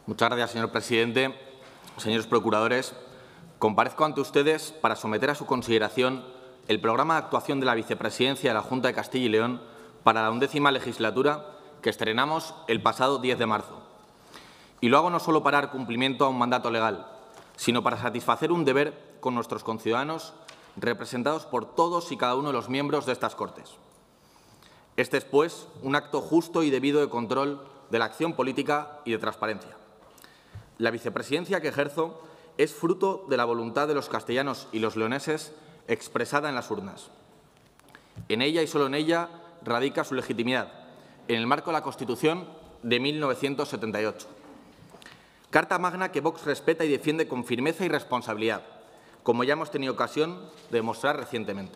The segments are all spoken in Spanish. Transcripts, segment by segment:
Muchas gracias, señor presidente. Señores procuradores, comparezco ante ustedes para someter a su consideración el programa de actuación de la Vicepresidencia de la Junta de Castilla y León para la 11ª legislatura que estrenamos el pasado 10 de marzo. Y lo hago no solo para dar cumplimiento a un mandato legal, sino para satisfacer un deber con nuestros conciudadanos representados por todos y cada uno de los miembros de estas Cortes. Este es, pues, un acto justo y debido de control de la acción política y de transparencia. La vicepresidencia que ejerzo es fruto de la voluntad de los castellanos y los leoneses expresada en las urnas. En ella y solo en ella radica su legitimidad, en el marco de la Constitución de 1978. Carta magna que Vox respeta y defiende con firmeza y responsabilidad, como ya hemos tenido ocasión de demostrar recientemente.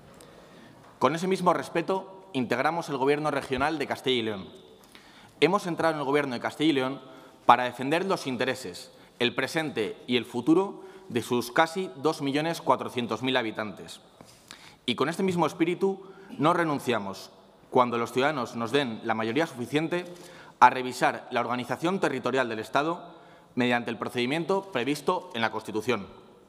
Con ese mismo respeto, integramos el Gobierno regional de Castilla y León. Hemos entrado en el Gobierno de Castilla y León para defender los intereses, el presente y el futuro de sus casi 2.400.000 habitantes. Y con este mismo espíritu no renunciamos, cuando los ciudadanos nos den la mayoría suficiente, a revisar la organización territorial del Estado mediante el procedimiento previsto en la Constitución.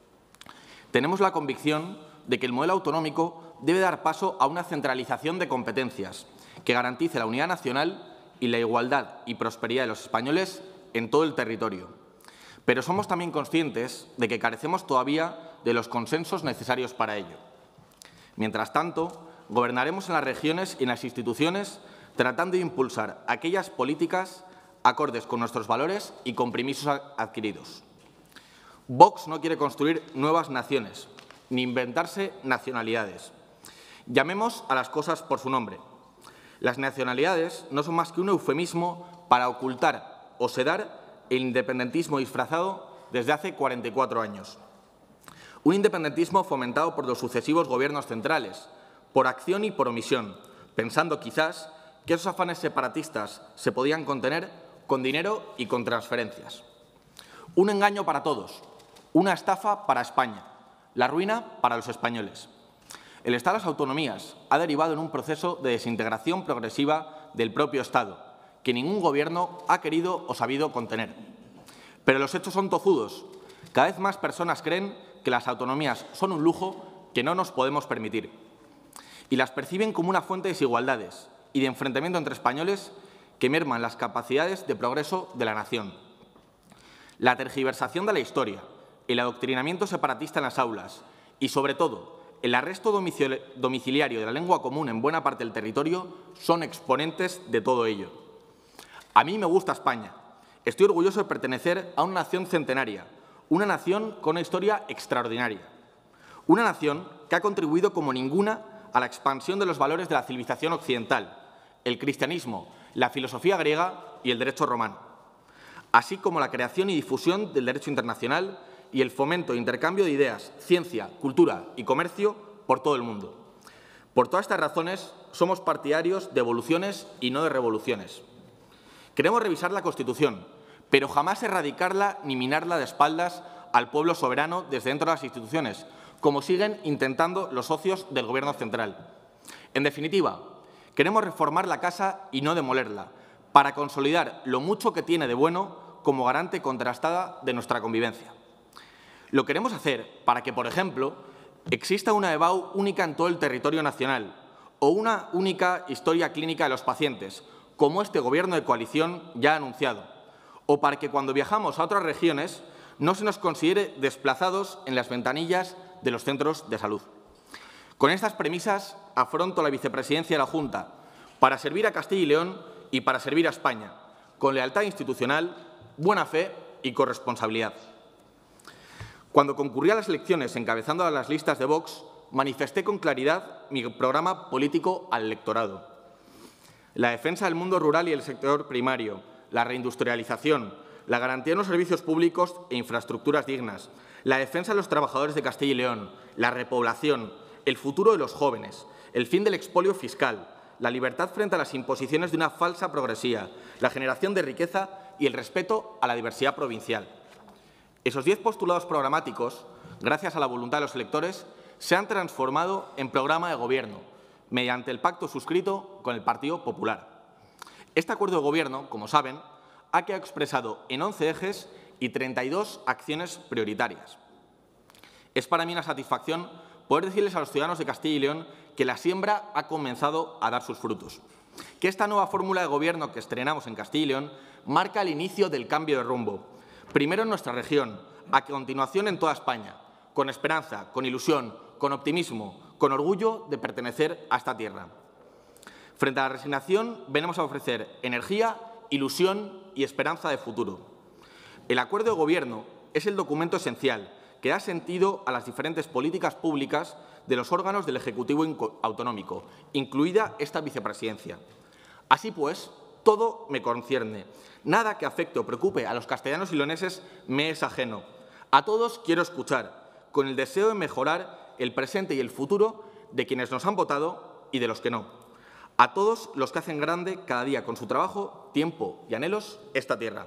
Tenemos la convicción de que el modelo autonómico debe dar paso a una centralización de competencias que garantice la unidad nacional y la igualdad y prosperidad de los españoles en todo el territorio. Pero somos también conscientes de que carecemos todavía de los consensos necesarios para ello. Mientras tanto, gobernaremos en las regiones y en las instituciones tratando de impulsar aquellas políticas acordes con nuestros valores y compromisos adquiridos. Vox no quiere construir nuevas naciones, ni inventarse nacionalidades. Llamemos a las cosas por su nombre. Las nacionalidades no son más que un eufemismo para ocultar o sedar el independentismo disfrazado desde hace 44 años. Un independentismo fomentado por los sucesivos gobiernos centrales, por acción y por omisión, pensando quizás que esos afanes separatistas se podían contener con dinero y con transferencias. Un engaño para todos, una estafa para España, la ruina para los españoles. El Estado de las autonomías ha derivado en un proceso de desintegración progresiva del propio Estado, que ningún Gobierno ha querido o sabido contener. Pero los hechos son tozudos. Cada vez más personas creen que las autonomías son un lujo que no nos podemos permitir y las perciben como una fuente de desigualdades y de enfrentamiento entre españoles que merman las capacidades de progreso de la nación. La tergiversación de la historia, el adoctrinamiento separatista en las aulas y, sobre todo, el arresto domiciliario de la lengua común en buena parte del territorio son exponentes de todo ello. A mí me gusta España. Estoy orgulloso de pertenecer a una nación centenaria, una nación con una historia extraordinaria, una nación que ha contribuido como ninguna a la expansión de los valores de la civilización occidental, el cristianismo, la filosofía griega y el derecho romano, así como la creación y difusión del derecho internacional y el fomento e intercambio de ideas, ciencia, cultura y comercio por todo el mundo. Por todas estas razones, somos partidarios de evoluciones y no de revoluciones. Queremos revisar la Constitución, pero jamás erradicarla ni minarla de espaldas al pueblo soberano desde dentro de las instituciones, como siguen intentando los socios del Gobierno central. En definitiva, queremos reformar la casa y no demolerla, para consolidar lo mucho que tiene de bueno como garante contrastada de nuestra convivencia. Lo queremos hacer para que, por ejemplo, exista una EBAU única en todo el territorio nacional o una única historia clínica de los pacientes, como este Gobierno de coalición ya ha anunciado, o para que cuando viajamos a otras regiones no se nos considere desplazados en las ventanillas de los centros de salud. Con estas premisas afronto la vicepresidencia de la Junta para servir a Castilla y León y para servir a España, con lealtad institucional, buena fe y corresponsabilidad. Cuando concurrí a las elecciones encabezando las listas de Vox, manifesté con claridad mi programa político al electorado. La defensa del mundo rural y el sector primario, la reindustrialización, la garantía de los servicios públicos e infraestructuras dignas, la defensa de los trabajadores de Castilla y León, la repoblación, el futuro de los jóvenes, el fin del expolio fiscal, la libertad frente a las imposiciones de una falsa progresía, la generación de riqueza y el respeto a la diversidad provincial. Esos 10 postulados programáticos, gracias a la voluntad de los electores, se han transformado en programa de Gobierno, mediante el pacto suscrito con el Partido Popular. Este acuerdo de Gobierno, como saben, ha quedado expresado en 11 ejes y 32 acciones prioritarias. Es para mí una satisfacción poder decirles a los ciudadanos de Castilla y León que la siembra ha comenzado a dar sus frutos, que esta nueva fórmula de gobierno que estrenamos en Castilla y León marca el inicio del cambio de rumbo, primero en nuestra región, a continuación en toda España, con esperanza, con ilusión, con optimismo, con orgullo de pertenecer a esta tierra. Frente a la resignación, venimos a ofrecer energía, ilusión y esperanza de futuro. El acuerdo de gobierno es el documento esencial que da sentido a las diferentes políticas públicas de los órganos del Ejecutivo autonómico, incluida esta vicepresidencia. Así pues, todo me concierne. Nada que afecte o preocupe a los castellanos y leoneses me es ajeno. A todos quiero escuchar, con el deseo de mejorar el presente y el futuro de quienes nos han votado y de los que no. A todos los que hacen grande cada día con su trabajo, tiempo y anhelos esta tierra.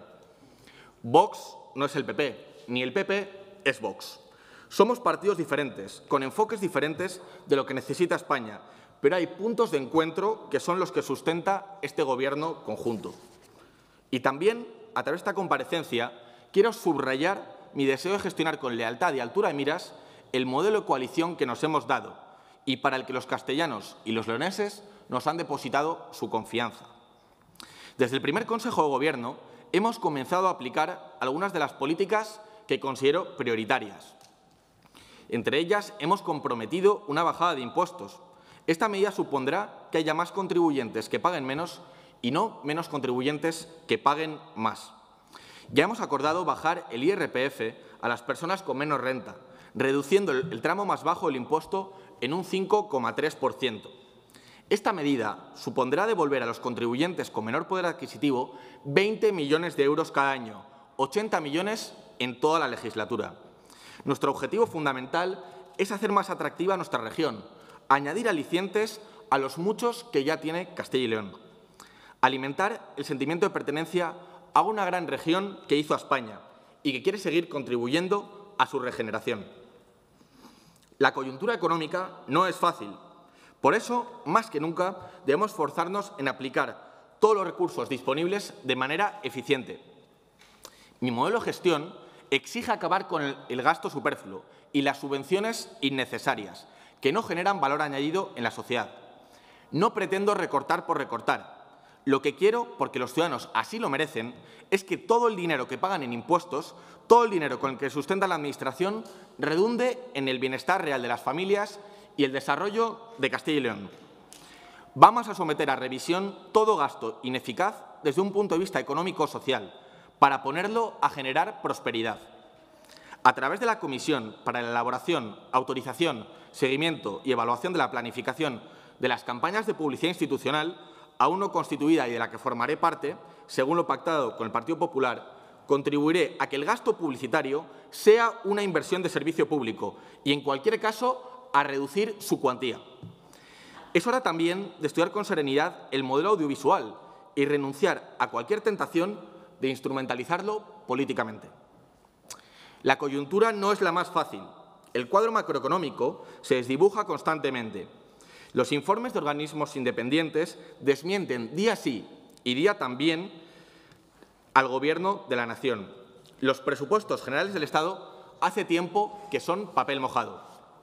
Vox no es el PP, ni el PP es Vox. Somos partidos diferentes, con enfoques diferentes de lo que necesita España, pero hay puntos de encuentro que son los que sustenta este Gobierno conjunto. Y también, a través de esta comparecencia, quiero subrayar mi deseo de gestionar con lealtad y altura de miras el modelo de coalición que nos hemos dado y para el que los castellanos y los leoneses nos han depositado su confianza. Desde el primer Consejo de Gobierno hemos comenzado a aplicar algunas de las políticas que considero prioritarias. Entre ellas, hemos comprometido una bajada de impuestos. Esta medida supondrá que haya más contribuyentes que paguen menos y no menos contribuyentes que paguen más. Ya hemos acordado bajar el IRPF a las personas con menos renta, reduciendo el tramo más bajo del impuesto en un 5,3%. Esta medida supondrá devolver a los contribuyentes con menor poder adquisitivo 20 millones de euros cada año, 80 millones en toda la legislatura. Nuestro objetivo fundamental es hacer más atractiva nuestra región, añadir alicientes a los muchos que ya tiene Castilla y León, alimentar el sentimiento de pertenencia a una gran región que hizo a España y que quiere seguir contribuyendo a su regeneración. La coyuntura económica no es fácil. Por eso, más que nunca, debemos esforzarnos en aplicar todos los recursos disponibles de manera eficiente. Mi modelo de gestión exige acabar con el gasto superfluo y las subvenciones innecesarias, que no generan valor añadido en la sociedad. No pretendo recortar por recortar. Lo que quiero, porque los ciudadanos así lo merecen, es que todo el dinero que pagan en impuestos, todo el dinero con el que sustenta la Administración, redunde en el bienestar real de las familias y el desarrollo de Castilla y León. Vamos a someter a revisión todo gasto ineficaz desde un punto de vista económico-social, para ponerlo a generar prosperidad. A través de la Comisión para la elaboración, autorización, seguimiento y evaluación de la planificación de las campañas de publicidad institucional, aún no constituida y de la que formaré parte, según lo pactado con el Partido Popular, contribuiré a que el gasto publicitario sea una inversión de servicio público y, en cualquier caso, a reducir su cuantía. Es hora también de estudiar con serenidad el modelo audiovisual y renunciar a cualquier tentación de instrumentalizarlo políticamente. La coyuntura no es la más fácil. El cuadro macroeconómico se desdibuja constantemente. Los informes de organismos independientes desmienten día sí y día también al Gobierno de la nación. Los presupuestos generales del Estado hace tiempo que son papel mojado.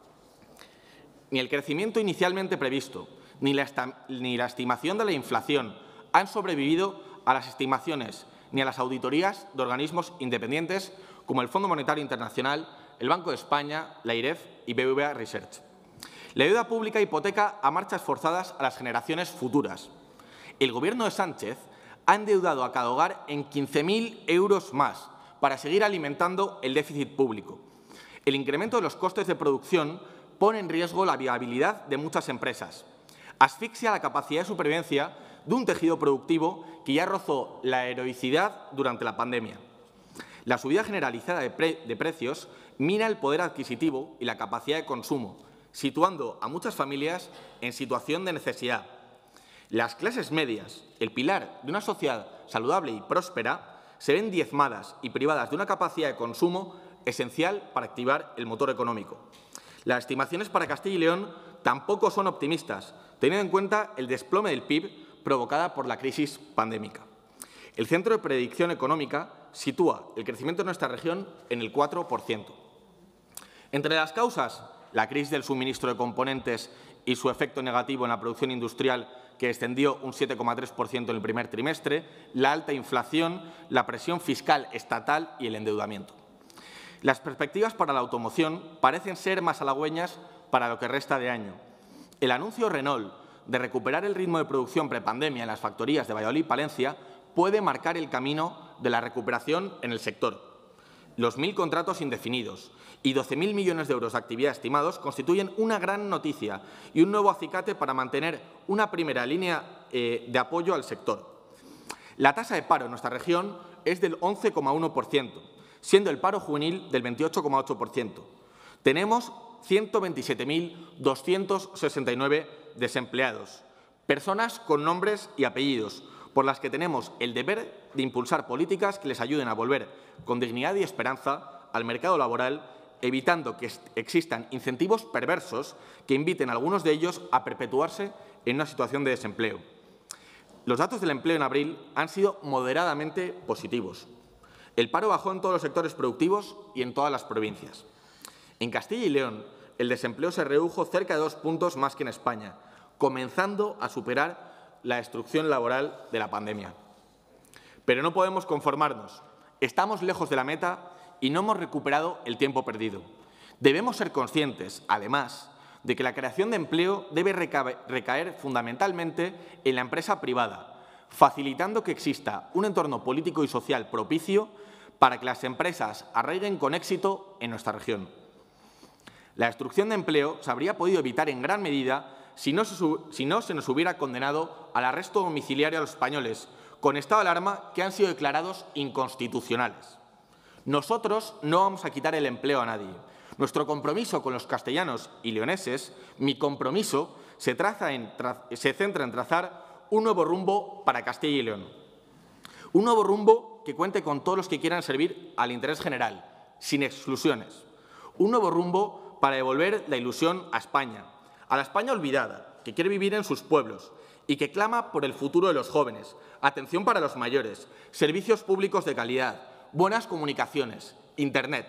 Ni el crecimiento inicialmente previsto, ni la estimación de la inflación han sobrevivido a las estimaciones ni a las auditorías de organismos independientes como el Fondo Monetario Internacional, el Banco de España, la IREF y BBVA Research. La deuda pública hipoteca a marchas forzadas a las generaciones futuras. El Gobierno de Sánchez ha endeudado a cada hogar en 15.000 euros más para seguir alimentando el déficit público. El incremento de los costes de producción pone en riesgo la viabilidad de muchas empresas. Asfixia la capacidad de supervivencia de un tejido productivo que ya rozó la heroicidad durante la pandemia. La subida generalizada de precios mina el poder adquisitivo y la capacidad de consumo, situando a muchas familias en situación de necesidad. Las clases medias, el pilar de una sociedad saludable y próspera, se ven diezmadas y privadas de una capacidad de consumo esencial para activar el motor económico. Las estimaciones para Castilla y León tampoco son optimistas, teniendo en cuenta el desplome del PIB provocada por la crisis pandémica. El Centro de Predicción Económica sitúa el crecimiento de nuestra región en el 4%. Entre las causas, la crisis del suministro de componentes y su efecto negativo en la producción industrial, que descendió un 7,3% en el primer trimestre, la alta inflación, la presión fiscal estatal y el endeudamiento. Las perspectivas para la automoción parecen ser más halagüeñas para lo que resta de año. El anuncio Renault de recuperar el ritmo de producción prepandemia en las factorías de Valladolid y Palencia puede marcar el camino de la recuperación en el sector. Los 1.000 contratos indefinidos y 12.000 millones de euros de actividad estimados constituyen una gran noticia y un nuevo acicate para mantener una primera línea de apoyo al sector. La tasa de paro en nuestra región es del 11,1%, siendo el paro juvenil del 28,8%. Tenemos 127.269 desempleados, personas con nombres y apellidos, por las que tenemos el deber de impulsar políticas que les ayuden a volver con dignidad y esperanza al mercado laboral, evitando que existan incentivos perversos que inviten a algunos de ellos a perpetuarse en una situación de desempleo. Los datos del empleo en abril han sido moderadamente positivos. El paro bajó en todos los sectores productivos y en todas las provincias. En Castilla y León, el desempleo se redujo cerca de 2 puntos más que en España, comenzando a superar la destrucción laboral de la pandemia. Pero no podemos conformarnos. Estamos lejos de la meta y no hemos recuperado el tiempo perdido. Debemos ser conscientes, además, de que la creación de empleo debe recaer fundamentalmente en la empresa privada, facilitando que exista un entorno político y social propicio para que las empresas arraiguen con éxito en nuestra región. La destrucción de empleo se habría podido evitar en gran medida si no se nos hubiera condenado al arresto domiciliario a los españoles con estado de alarma que han sido declarados inconstitucionales. Nosotros no vamos a quitar el empleo a nadie. Nuestro compromiso con los castellanos y leoneses, mi compromiso, se centra en trazar un nuevo rumbo para Castilla y León. Un nuevo rumbo que cuente con todos los que quieran servir al interés general, sin exclusiones. Un nuevo rumbo para devolver la ilusión a España, a la España olvidada, que quiere vivir en sus pueblos y que clama por el futuro de los jóvenes, atención para los mayores, servicios públicos de calidad, buenas comunicaciones, Internet.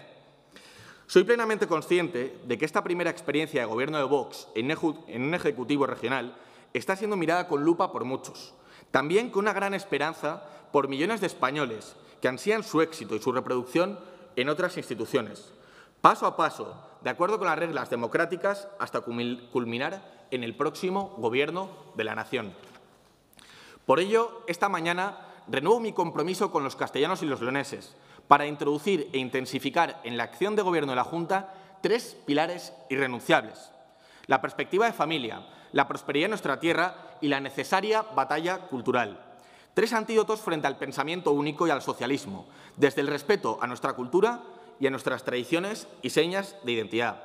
Soy plenamente consciente de que esta primera experiencia de gobierno de Vox en un ejecutivo regional está siendo mirada con lupa por muchos, también con una gran esperanza por millones de españoles que ansían su éxito y su reproducción en otras instituciones, paso a paso, de acuerdo con las reglas democráticas, hasta culminar en el próximo Gobierno de la Nación. Por ello, esta mañana renuevo mi compromiso con los castellanos y los leoneses para introducir e intensificar en la acción de Gobierno de la Junta 3 pilares irrenunciables: la perspectiva de familia, la prosperidad de nuestra tierra y la necesaria batalla cultural. 3 antídotos frente al pensamiento único y al socialismo, desde el respeto a nuestra cultura y a nuestras tradiciones y señas de identidad.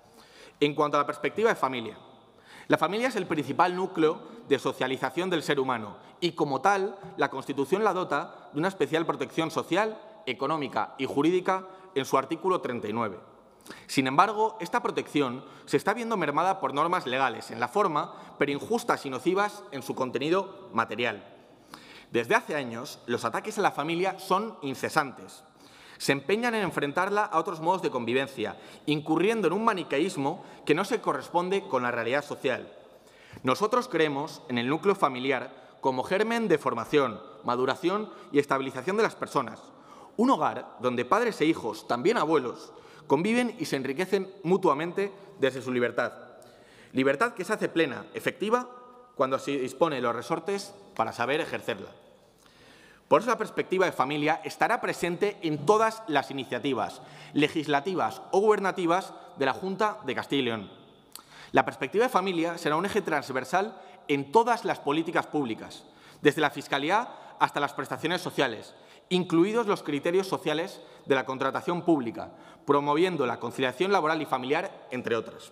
En cuanto a la perspectiva de familia, la familia es el principal núcleo de socialización del ser humano y, como tal, la Constitución la dota de una especial protección social, económica y jurídica en su artículo 39. Sin embargo, esta protección se está viendo mermada por normas legales en la forma, pero injustas y nocivas en su contenido material. Desde hace años, los ataques a la familia son incesantes. Se empeñan en enfrentarla a otros modos de convivencia, incurriendo en un maniqueísmo que no se corresponde con la realidad social. Nosotros creemos en el núcleo familiar como germen de formación, maduración y estabilización de las personas. Un hogar donde padres e hijos, también abuelos, conviven y se enriquecen mutuamente desde su libertad. Libertad que se hace plena, efectiva, cuando se dispone de los resortes para saber ejercerla. Por eso la perspectiva de familia estará presente en todas las iniciativas legislativas o gubernativas de la Junta de Castilla y León. La perspectiva de familia será un eje transversal en todas las políticas públicas, desde la fiscalidad hasta las prestaciones sociales, incluidos los criterios sociales de la contratación pública, promoviendo la conciliación laboral y familiar, entre otras.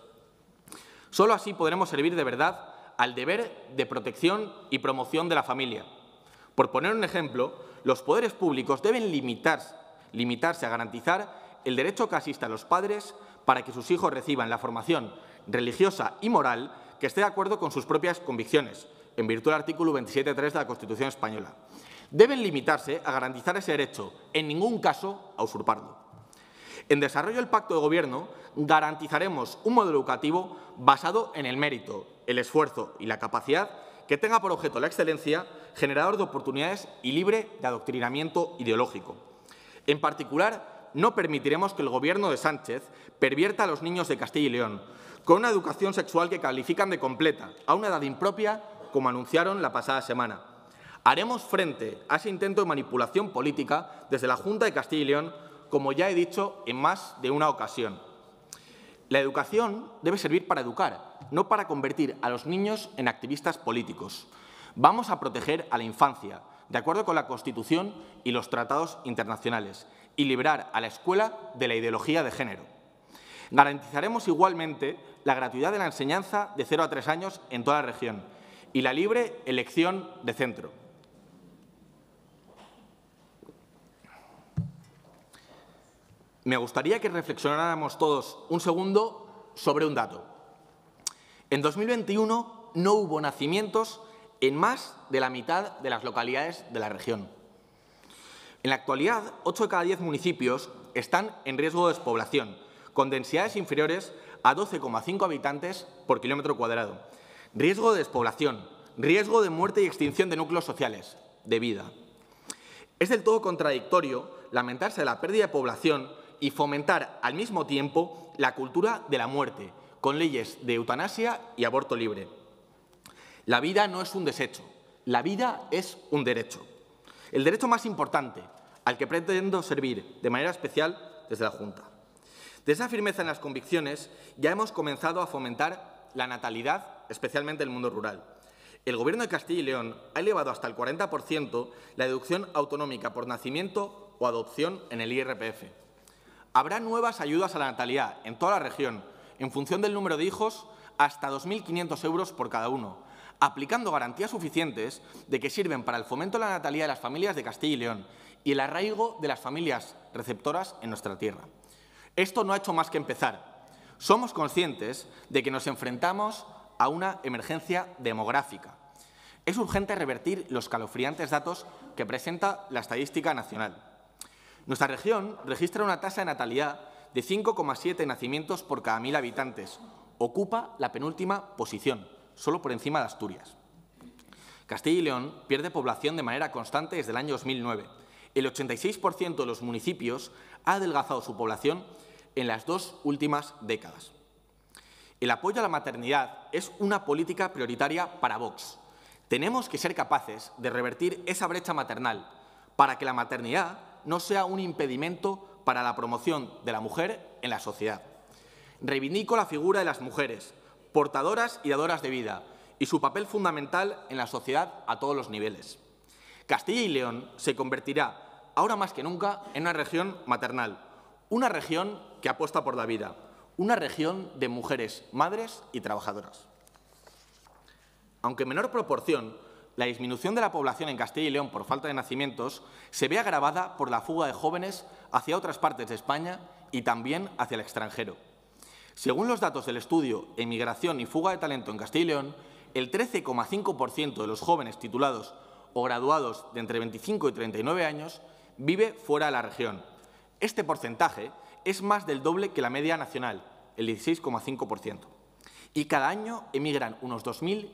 Solo así podremos servir de verdad al deber de protección y promoción de la familia. Por poner un ejemplo, los poderes públicos deben limitarse a garantizar el derecho que asista a los padres para que sus hijos reciban la formación religiosa y moral que esté de acuerdo con sus propias convicciones, en virtud del artículo 27.3 de la Constitución española. Deben limitarse a garantizar ese derecho, en ningún caso a usurparlo. En desarrollo del Pacto de Gobierno garantizaremos un modelo educativo basado en el mérito, el esfuerzo y la capacidad que tenga por objeto la excelencia, generador de oportunidades y libre de adoctrinamiento ideológico. En particular, no permitiremos que el Gobierno de Sánchez pervierta a los niños de Castilla y León con una educación sexual que califican de completa, a una edad impropia, como anunciaron la pasada semana. Haremos frente a ese intento de manipulación política desde la Junta de Castilla y León, como ya he dicho en más de una ocasión. La educación debe servir para educar, no para convertir a los niños en activistas políticos. Vamos a proteger a la infancia, de acuerdo con la Constitución y los tratados internacionales, y librar a la escuela de la ideología de género. Garantizaremos igualmente la gratuidad de la enseñanza de 0 a 3 años en toda la región y la libre elección de centro. Me gustaría que reflexionáramos todos un segundo sobre un dato. En 2021 no hubo nacimientos en más de la mitad de las localidades de la región. En la actualidad, 8 de cada 10 municipios están en riesgo de despoblación, con densidades inferiores a 12,5 habitantes por kilómetro cuadrado. Riesgo de despoblación, riesgo de muerte y extinción de núcleos sociales, de vida. Es del todo contradictorio lamentarse de la pérdida de población y fomentar al mismo tiempo la cultura de la muerte, con leyes de eutanasia y aborto libre. La vida no es un desecho, la vida es un derecho. El derecho más importante, al que pretendo servir de manera especial desde la Junta. De esa firmeza en las convicciones ya hemos comenzado a fomentar la natalidad, especialmente en el mundo rural. El Gobierno de Castilla y León ha elevado hasta el 40% la deducción autonómica por nacimiento o adopción en el IRPF. Habrá nuevas ayudas a la natalidad en toda la región, en función del número de hijos, hasta 2.500 euros por cada uno, aplicando garantías suficientes de que sirven para el fomento de la natalidad de las familias de Castilla y León y el arraigo de las familias receptoras en nuestra tierra. Esto no ha hecho más que empezar. Somos conscientes de que nos enfrentamos a una emergencia demográfica. Es urgente revertir los escalofriantes datos que presenta la estadística nacional. Nuestra región registra una tasa de natalidad de 5,7 nacimientos por cada 1.000 habitantes. Ocupa la penúltima posición, solo por encima de Asturias. Castilla y León pierde población de manera constante desde el año 2009. El 86% de los municipios ha adelgazado su población en las 2 últimas décadas. El apoyo a la maternidad es una política prioritaria para Vox. Tenemos que ser capaces de revertir esa brecha maternal para que la maternidad no sea un impedimento para la promoción de la mujer en la sociedad. Reivindico la figura de las mujeres, portadoras y dadoras de vida, y su papel fundamental en la sociedad a todos los niveles. Castilla y León se convertirá, ahora más que nunca, en una región maternal, una región que apuesta por la vida, una región de mujeres, madres y trabajadoras. Aunque en menor proporción, la disminución de la población en Castilla y León por falta de nacimientos se ve agravada por la fuga de jóvenes hacia otras partes de España y también hacia el extranjero. Según los datos del estudio Emigración y fuga de talento en Castilla y León, el 13,5% de los jóvenes titulados o graduados de entre 25 y 39 años vive fuera de la región. Este porcentaje es más del doble que la media nacional, el 16,5%. Y cada año emigran unos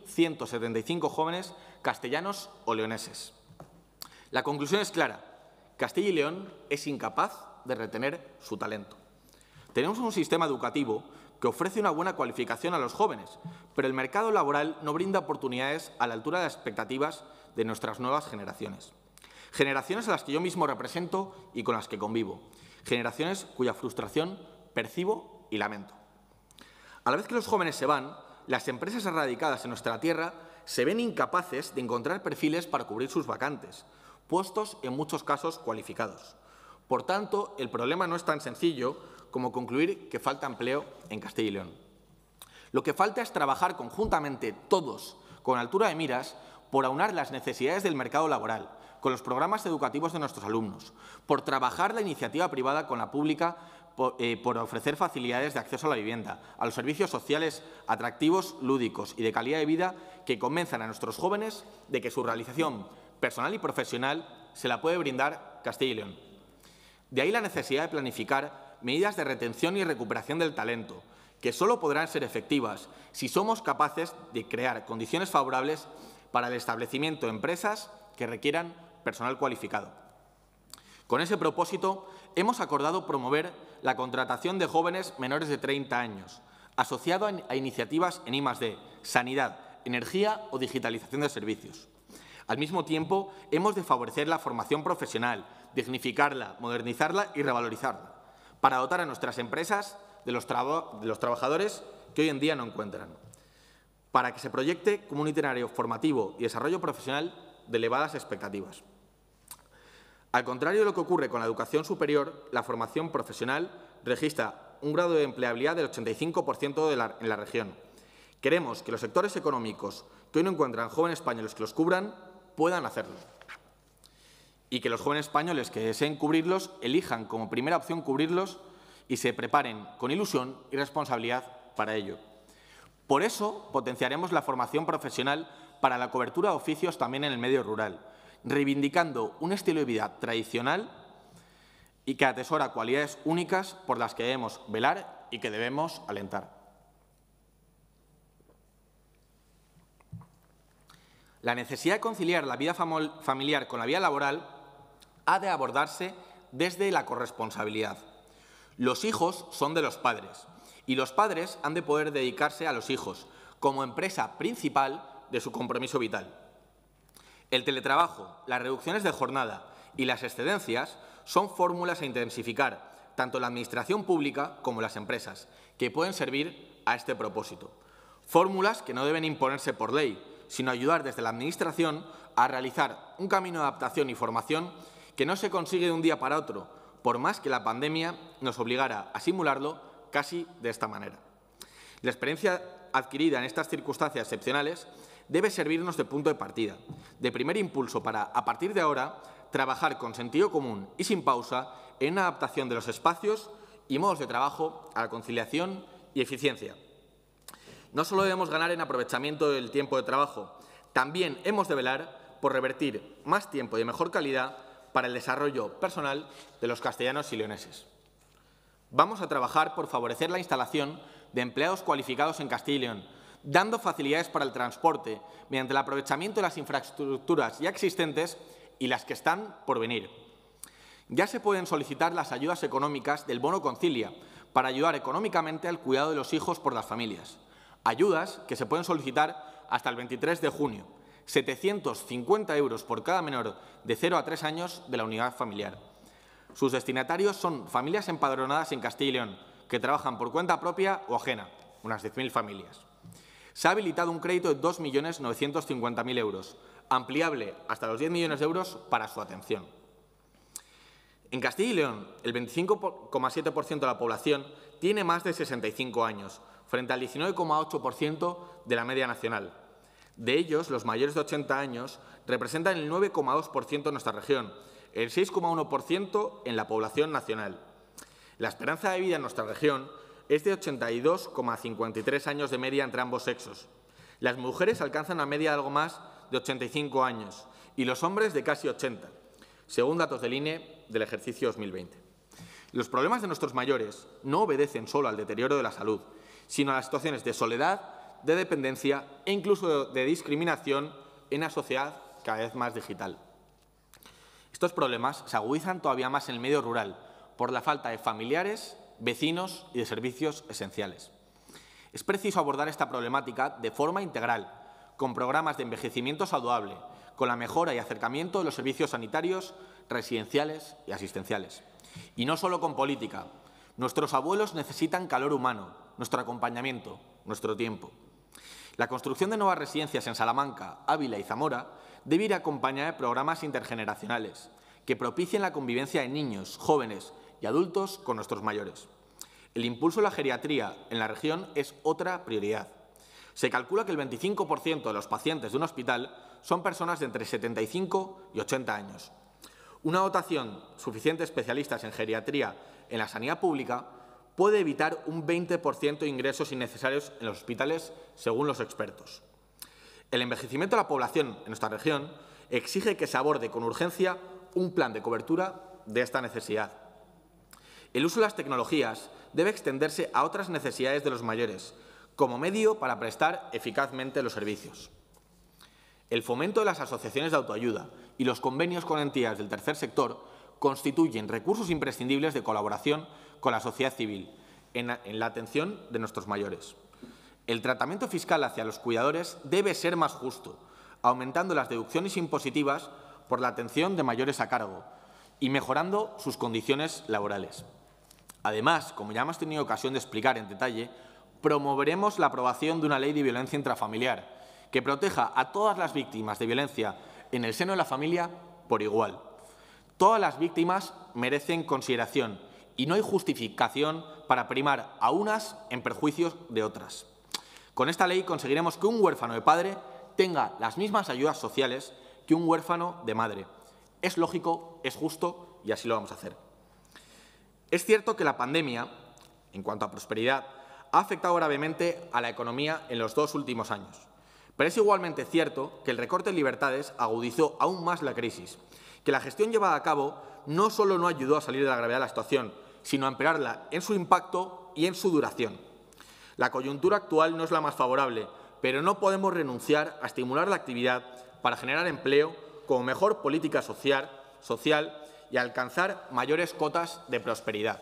2.175 jóvenes castellanos o leoneses. La conclusión es clara. Castilla y León es incapaz de retener su talento. Tenemos un sistema educativo que ofrece una buena cualificación a los jóvenes, pero el mercado laboral no brinda oportunidades a la altura de las expectativas de nuestras nuevas generaciones. Generaciones a las que yo mismo represento y con las que convivo. Generaciones cuya frustración percibo y lamento. A la vez que los jóvenes se van, las empresas erradicadas en nuestra tierra se ven incapaces de encontrar perfiles para cubrir sus vacantes, puestos en muchos casos cualificados. Por tanto, el problema no es tan sencillo como concluir que falta empleo en Castilla y León. Lo que falta es trabajar conjuntamente todos, con altura de miras, por aunar las necesidades del mercado laboral, con los programas educativos de nuestros alumnos, por trabajar la iniciativa privada con la pública, por ofrecer facilidades de acceso a la vivienda, a los servicios sociales atractivos, lúdicos y de calidad de vida que convenzan a nuestros jóvenes de que su realización personal y profesional, se la puede brindar Castilla y León. De ahí la necesidad de planificar medidas de retención y recuperación del talento, que solo podrán ser efectivas si somos capaces de crear condiciones favorables para el establecimiento de empresas que requieran personal cualificado. Con ese propósito, hemos acordado promover la contratación de jóvenes menores de 30 años, asociado a iniciativas en I+D, sanidad, energía o digitalización de servicios. Al mismo tiempo, hemos de favorecer la formación profesional, dignificarla, modernizarla y revalorizarla, para dotar a nuestras empresas de los trabajadores que hoy en día no encuentran, para que se proyecte como un itinerario formativo y desarrollo profesional de elevadas expectativas. Al contrario de lo que ocurre con la educación superior, la formación profesional registra un grado de empleabilidad del 85% en la región. Queremos que los sectores económicos que hoy no encuentran jóvenes españoles que los cubran puedan hacerlo, y que los jóvenes españoles que deseen cubrirlos elijan como primera opción cubrirlos y se preparen con ilusión y responsabilidad para ello. Por eso potenciaremos la formación profesional para la cobertura de oficios también en el medio rural, reivindicando un estilo de vida tradicional y que atesora cualidades únicas por las que debemos velar y que debemos alentar. La necesidad de conciliar la vida familiar con la vida laboral ha de abordarse desde la corresponsabilidad. Los hijos son de los padres y los padres han de poder dedicarse a los hijos como empresa principal de su compromiso vital. El teletrabajo, las reducciones de jornada y las excedencias son fórmulas a intensificar tanto en la Administración pública como en las empresas, que pueden servir a este propósito. Fórmulas que no deben imponerse por ley, sino ayudar desde la Administración a realizar un camino de adaptación y formación que no se consigue de un día para otro, por más que la pandemia nos obligara a simularlo casi de esta manera. La experiencia adquirida en estas circunstancias excepcionales debe servirnos de punto de partida, de primer impulso para, a partir de ahora, trabajar con sentido común y sin pausa en una adaptación de los espacios y modos de trabajo a la conciliación y eficiencia. No solo debemos ganar en aprovechamiento del tiempo de trabajo, también hemos de velar por revertir más tiempo y de mejor calidad para el desarrollo personal de los castellanos y leoneses. Vamos a trabajar por favorecer la instalación de empleados cualificados en Castilla y León, dando facilidades para el transporte mediante el aprovechamiento de las infraestructuras ya existentes y las que están por venir. Ya se pueden solicitar las ayudas económicas del Bono Concilia para ayudar económicamente al cuidado de los hijos por las familias. Ayudas que se pueden solicitar hasta el 23 de junio, 750 € por cada menor de 0 a 3 años de la unidad familiar. Sus destinatarios son familias empadronadas en Castilla y León, que trabajan por cuenta propia o ajena, unas 10.000 familias. Se ha habilitado un crédito de 2.950.000 €, ampliable hasta los 10 millones de euros para su atención. En Castilla y León, el 25,7% de la población tiene más de 65 años, frente al 19,8% de la media nacional. De ellos, los mayores de 80 años representan el 9,2% en nuestra región, el 6,1% en la población nacional. La esperanza de vida en nuestra región es de 82,53 años de media entre ambos sexos. Las mujeres alcanzan una media de algo más de 85 años y los hombres de casi 80, según datos del INE del ejercicio 2020. Los problemas de nuestros mayores no obedecen solo al deterioro de la salud, sino a las situaciones de soledad, de dependencia e incluso de discriminación en una sociedad cada vez más digital. Estos problemas se agudizan todavía más en el medio rural por la falta de familiares, vecinos y de servicios esenciales. Es preciso abordar esta problemática de forma integral, con programas de envejecimiento saludable, con la mejora y acercamiento de los servicios sanitarios, residenciales y asistenciales. Y no solo con política. Nuestros abuelos necesitan calor humano, nuestro acompañamiento, nuestro tiempo. La construcción de nuevas residencias en Salamanca, Ávila y Zamora debe ir acompañada de programas intergeneracionales que propicien la convivencia de niños, jóvenes y adultos con nuestros mayores. El impulso de la geriatría en la región es otra prioridad. Se calcula que el 25% de los pacientes de un hospital son personas de entre 75 y 80 años. Una dotación suficiente de especialistas en geriatría en la sanidad pública puede evitar un 20% de ingresos innecesarios en los hospitales, según los expertos. El envejecimiento de la población en nuestra región exige que se aborde con urgencia un plan de cobertura de esta necesidad. El uso de las tecnologías debe extenderse a otras necesidades de los mayores, como medio para prestar eficazmente los servicios. El fomento de las asociaciones de autoayuda y los convenios con entidades del tercer sector constituyen recursos imprescindibles de colaboración con la sociedad civil en la atención de nuestros mayores. El tratamiento fiscal hacia los cuidadores debe ser más justo, aumentando las deducciones impositivas por la atención de mayores a cargo y mejorando sus condiciones laborales. Además, como ya hemos tenido ocasión de explicar en detalle, promoveremos la aprobación de una ley de violencia intrafamiliar que proteja a todas las víctimas de violencia en el seno de la familia por igual. Todas las víctimas merecen consideración y no hay justificación para primar a unas en perjuicio de otras. Con esta ley conseguiremos que un huérfano de padre tenga las mismas ayudas sociales que un huérfano de madre. Es lógico, es justo y así lo vamos a hacer. Es cierto que la pandemia, en cuanto a prosperidad, ha afectado gravemente a la economía en los 2 últimos años. Pero es igualmente cierto que el recorte de libertades agudizó aún más la crisis, que la gestión llevada a cabo no solo no ayudó a salir de la gravedad de la situación, sino a empeorarla en su impacto y en su duración. La coyuntura actual no es la más favorable, pero no podemos renunciar a estimular la actividad para generar empleo como mejor política social y alcanzar mayores cotas de prosperidad.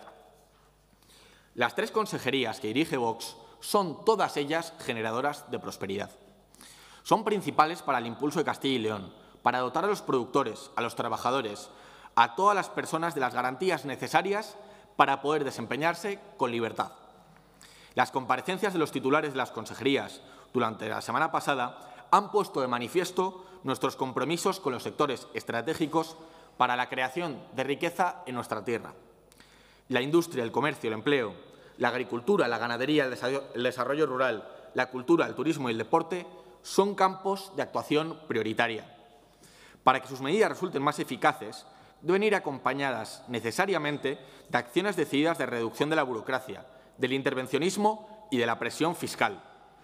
Las 3 consejerías que dirige Vox son todas ellas generadoras de prosperidad. Son principales para el impulso de Castilla y León, para dotar a los productores, a los trabajadores, a todas las personas de las garantías necesarias para poder desempeñarse con libertad. Las comparecencias de los titulares de las consejerías durante la semana pasada han puesto de manifiesto nuestros compromisos con los sectores estratégicos para la creación de riqueza en nuestra tierra. La industria, el comercio, el empleo, la agricultura, la ganadería, el desarrollo rural, la cultura, el turismo y el deporte son campos de actuación prioritaria. Para que sus medidas resulten más eficaces, deben ir acompañadas necesariamente de acciones decididas de reducción de la burocracia, del intervencionismo y de la presión fiscal.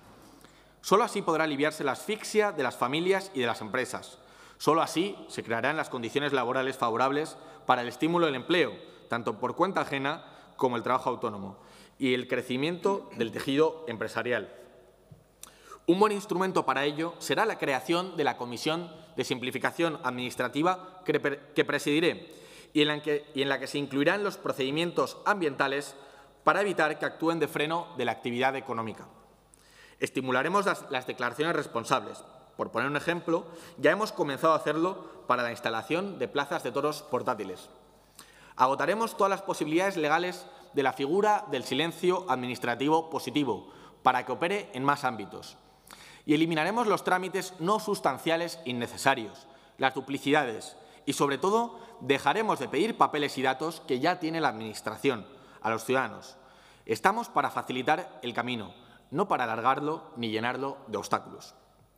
Solo así podrá aliviarse la asfixia de las familias y de las empresas. Solo así se crearán las condiciones laborales favorables para el estímulo del empleo, tanto por cuenta ajena como el trabajo autónomo, y el crecimiento del tejido empresarial. Un buen instrumento para ello será la creación de la Comisión de Simplificación Administrativa que presidiré y en la que se incluirán los procedimientos ambientales para evitar que actúen de freno de la actividad económica. Estimularemos las declaraciones responsables. Por poner un ejemplo, ya hemos comenzado a hacerlo para la instalación de plazas de toros portátiles. Agotaremos todas las posibilidades legales de la figura del silencio administrativo positivo para que opere en más ámbitos. Y eliminaremos los trámites no sustanciales innecesarios, las duplicidades y, sobre todo, dejaremos de pedir papeles y datos que ya tiene la Administración a los ciudadanos. Estamos para facilitar el camino, no para alargarlo ni llenarlo de obstáculos.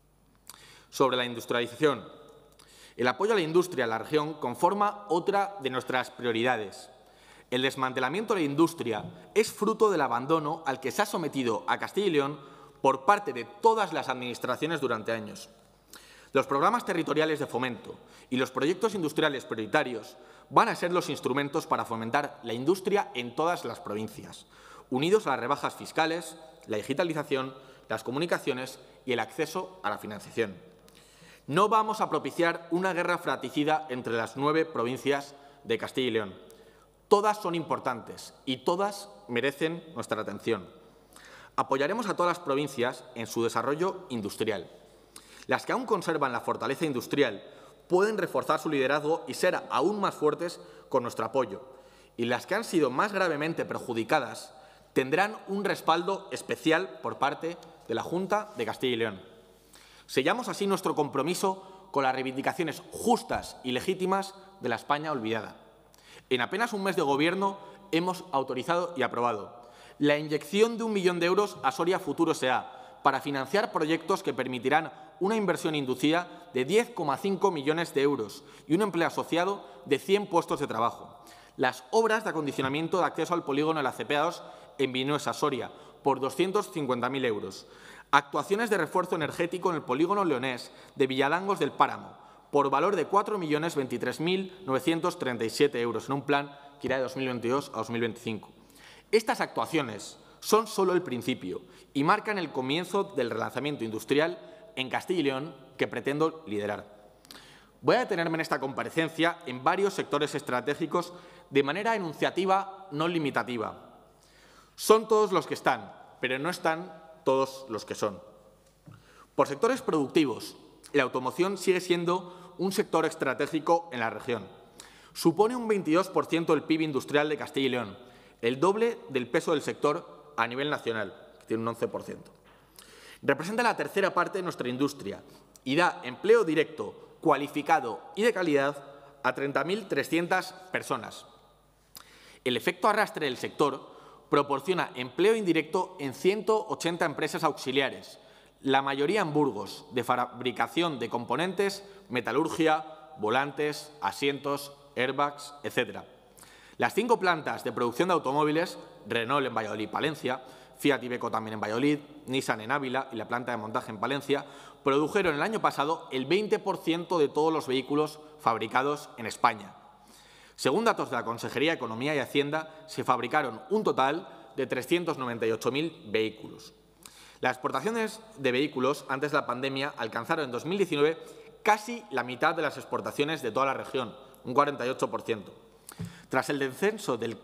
Sobre la industrialización. El apoyo a la industria en la región conforma otra de nuestras prioridades. El desmantelamiento de la industria es fruto del abandono al que se ha sometido a Castilla y León por parte de todas las administraciones durante años. Los programas territoriales de fomento y los proyectos industriales prioritarios van a ser los instrumentos para fomentar la industria en todas las provincias, unidos a las rebajas fiscales, la digitalización, las comunicaciones y el acceso a la financiación. No vamos a propiciar una guerra fratricida entre las 9 provincias de Castilla y León. Todas son importantes y todas merecen nuestra atención. Apoyaremos a todas las provincias en su desarrollo industrial. Las que aún conservan la fortaleza industrial pueden reforzar su liderazgo y ser aún más fuertes con nuestro apoyo. Y las que han sido más gravemente perjudicadas tendrán un respaldo especial por parte de la Junta de Castilla y León. Sellamos así nuestro compromiso con las reivindicaciones justas y legítimas de la España olvidada. En apenas un mes de Gobierno hemos autorizado y aprobado la inyección de 1 millón de euros a Soria Futuro S.A. para financiar proyectos que permitirán una inversión inducida de 10,5 millones de euros y un empleo asociado de 100 puestos de trabajo. Las obras de acondicionamiento de acceso al polígono de la CP2 en Vinuesa, Soria, por 250.000 euros. Actuaciones de refuerzo energético en el polígono leonés de Villadangos del Páramo, por valor de 4.023.937 euros en un plan que irá de 2022 a 2025. Estas actuaciones son solo el principio y marcan el comienzo del relanzamiento industrial en Castilla y León que pretendo liderar. Voy a detenerme en esta comparecencia en varios sectores estratégicos de manera enunciativa, no limitativa. Son todos los que están, pero no están todos los que son. Por sectores productivos, la automoción sigue siendo un sector estratégico en la región. Supone un 22% del PIB industrial de Castilla y León, el doble del peso del sector a nivel nacional, que tiene un 11%. Representa la tercera parte de nuestra industria y da empleo directo, cualificado y de calidad a 30.300 personas. El efecto arrastre del sector proporciona empleo indirecto en 180 empresas auxiliares, la mayoría en Burgos, de fabricación de componentes, metalurgia, volantes, asientos, airbags, etc. Las 5 plantas de producción de automóviles, Renault en Valladolid y Palencia, Fiat Iveco también en Valladolid, Nissan en Ávila y la planta de montaje en Palencia, produjeron el año pasado el 20% de todos los vehículos fabricados en España. Según datos de la Consejería de Economía y Hacienda, se fabricaron un total de 398.000 vehículos. Las exportaciones de vehículos antes de la pandemia alcanzaron en 2019 casi la mitad de las exportaciones de toda la región, un 48%. Tras el descenso del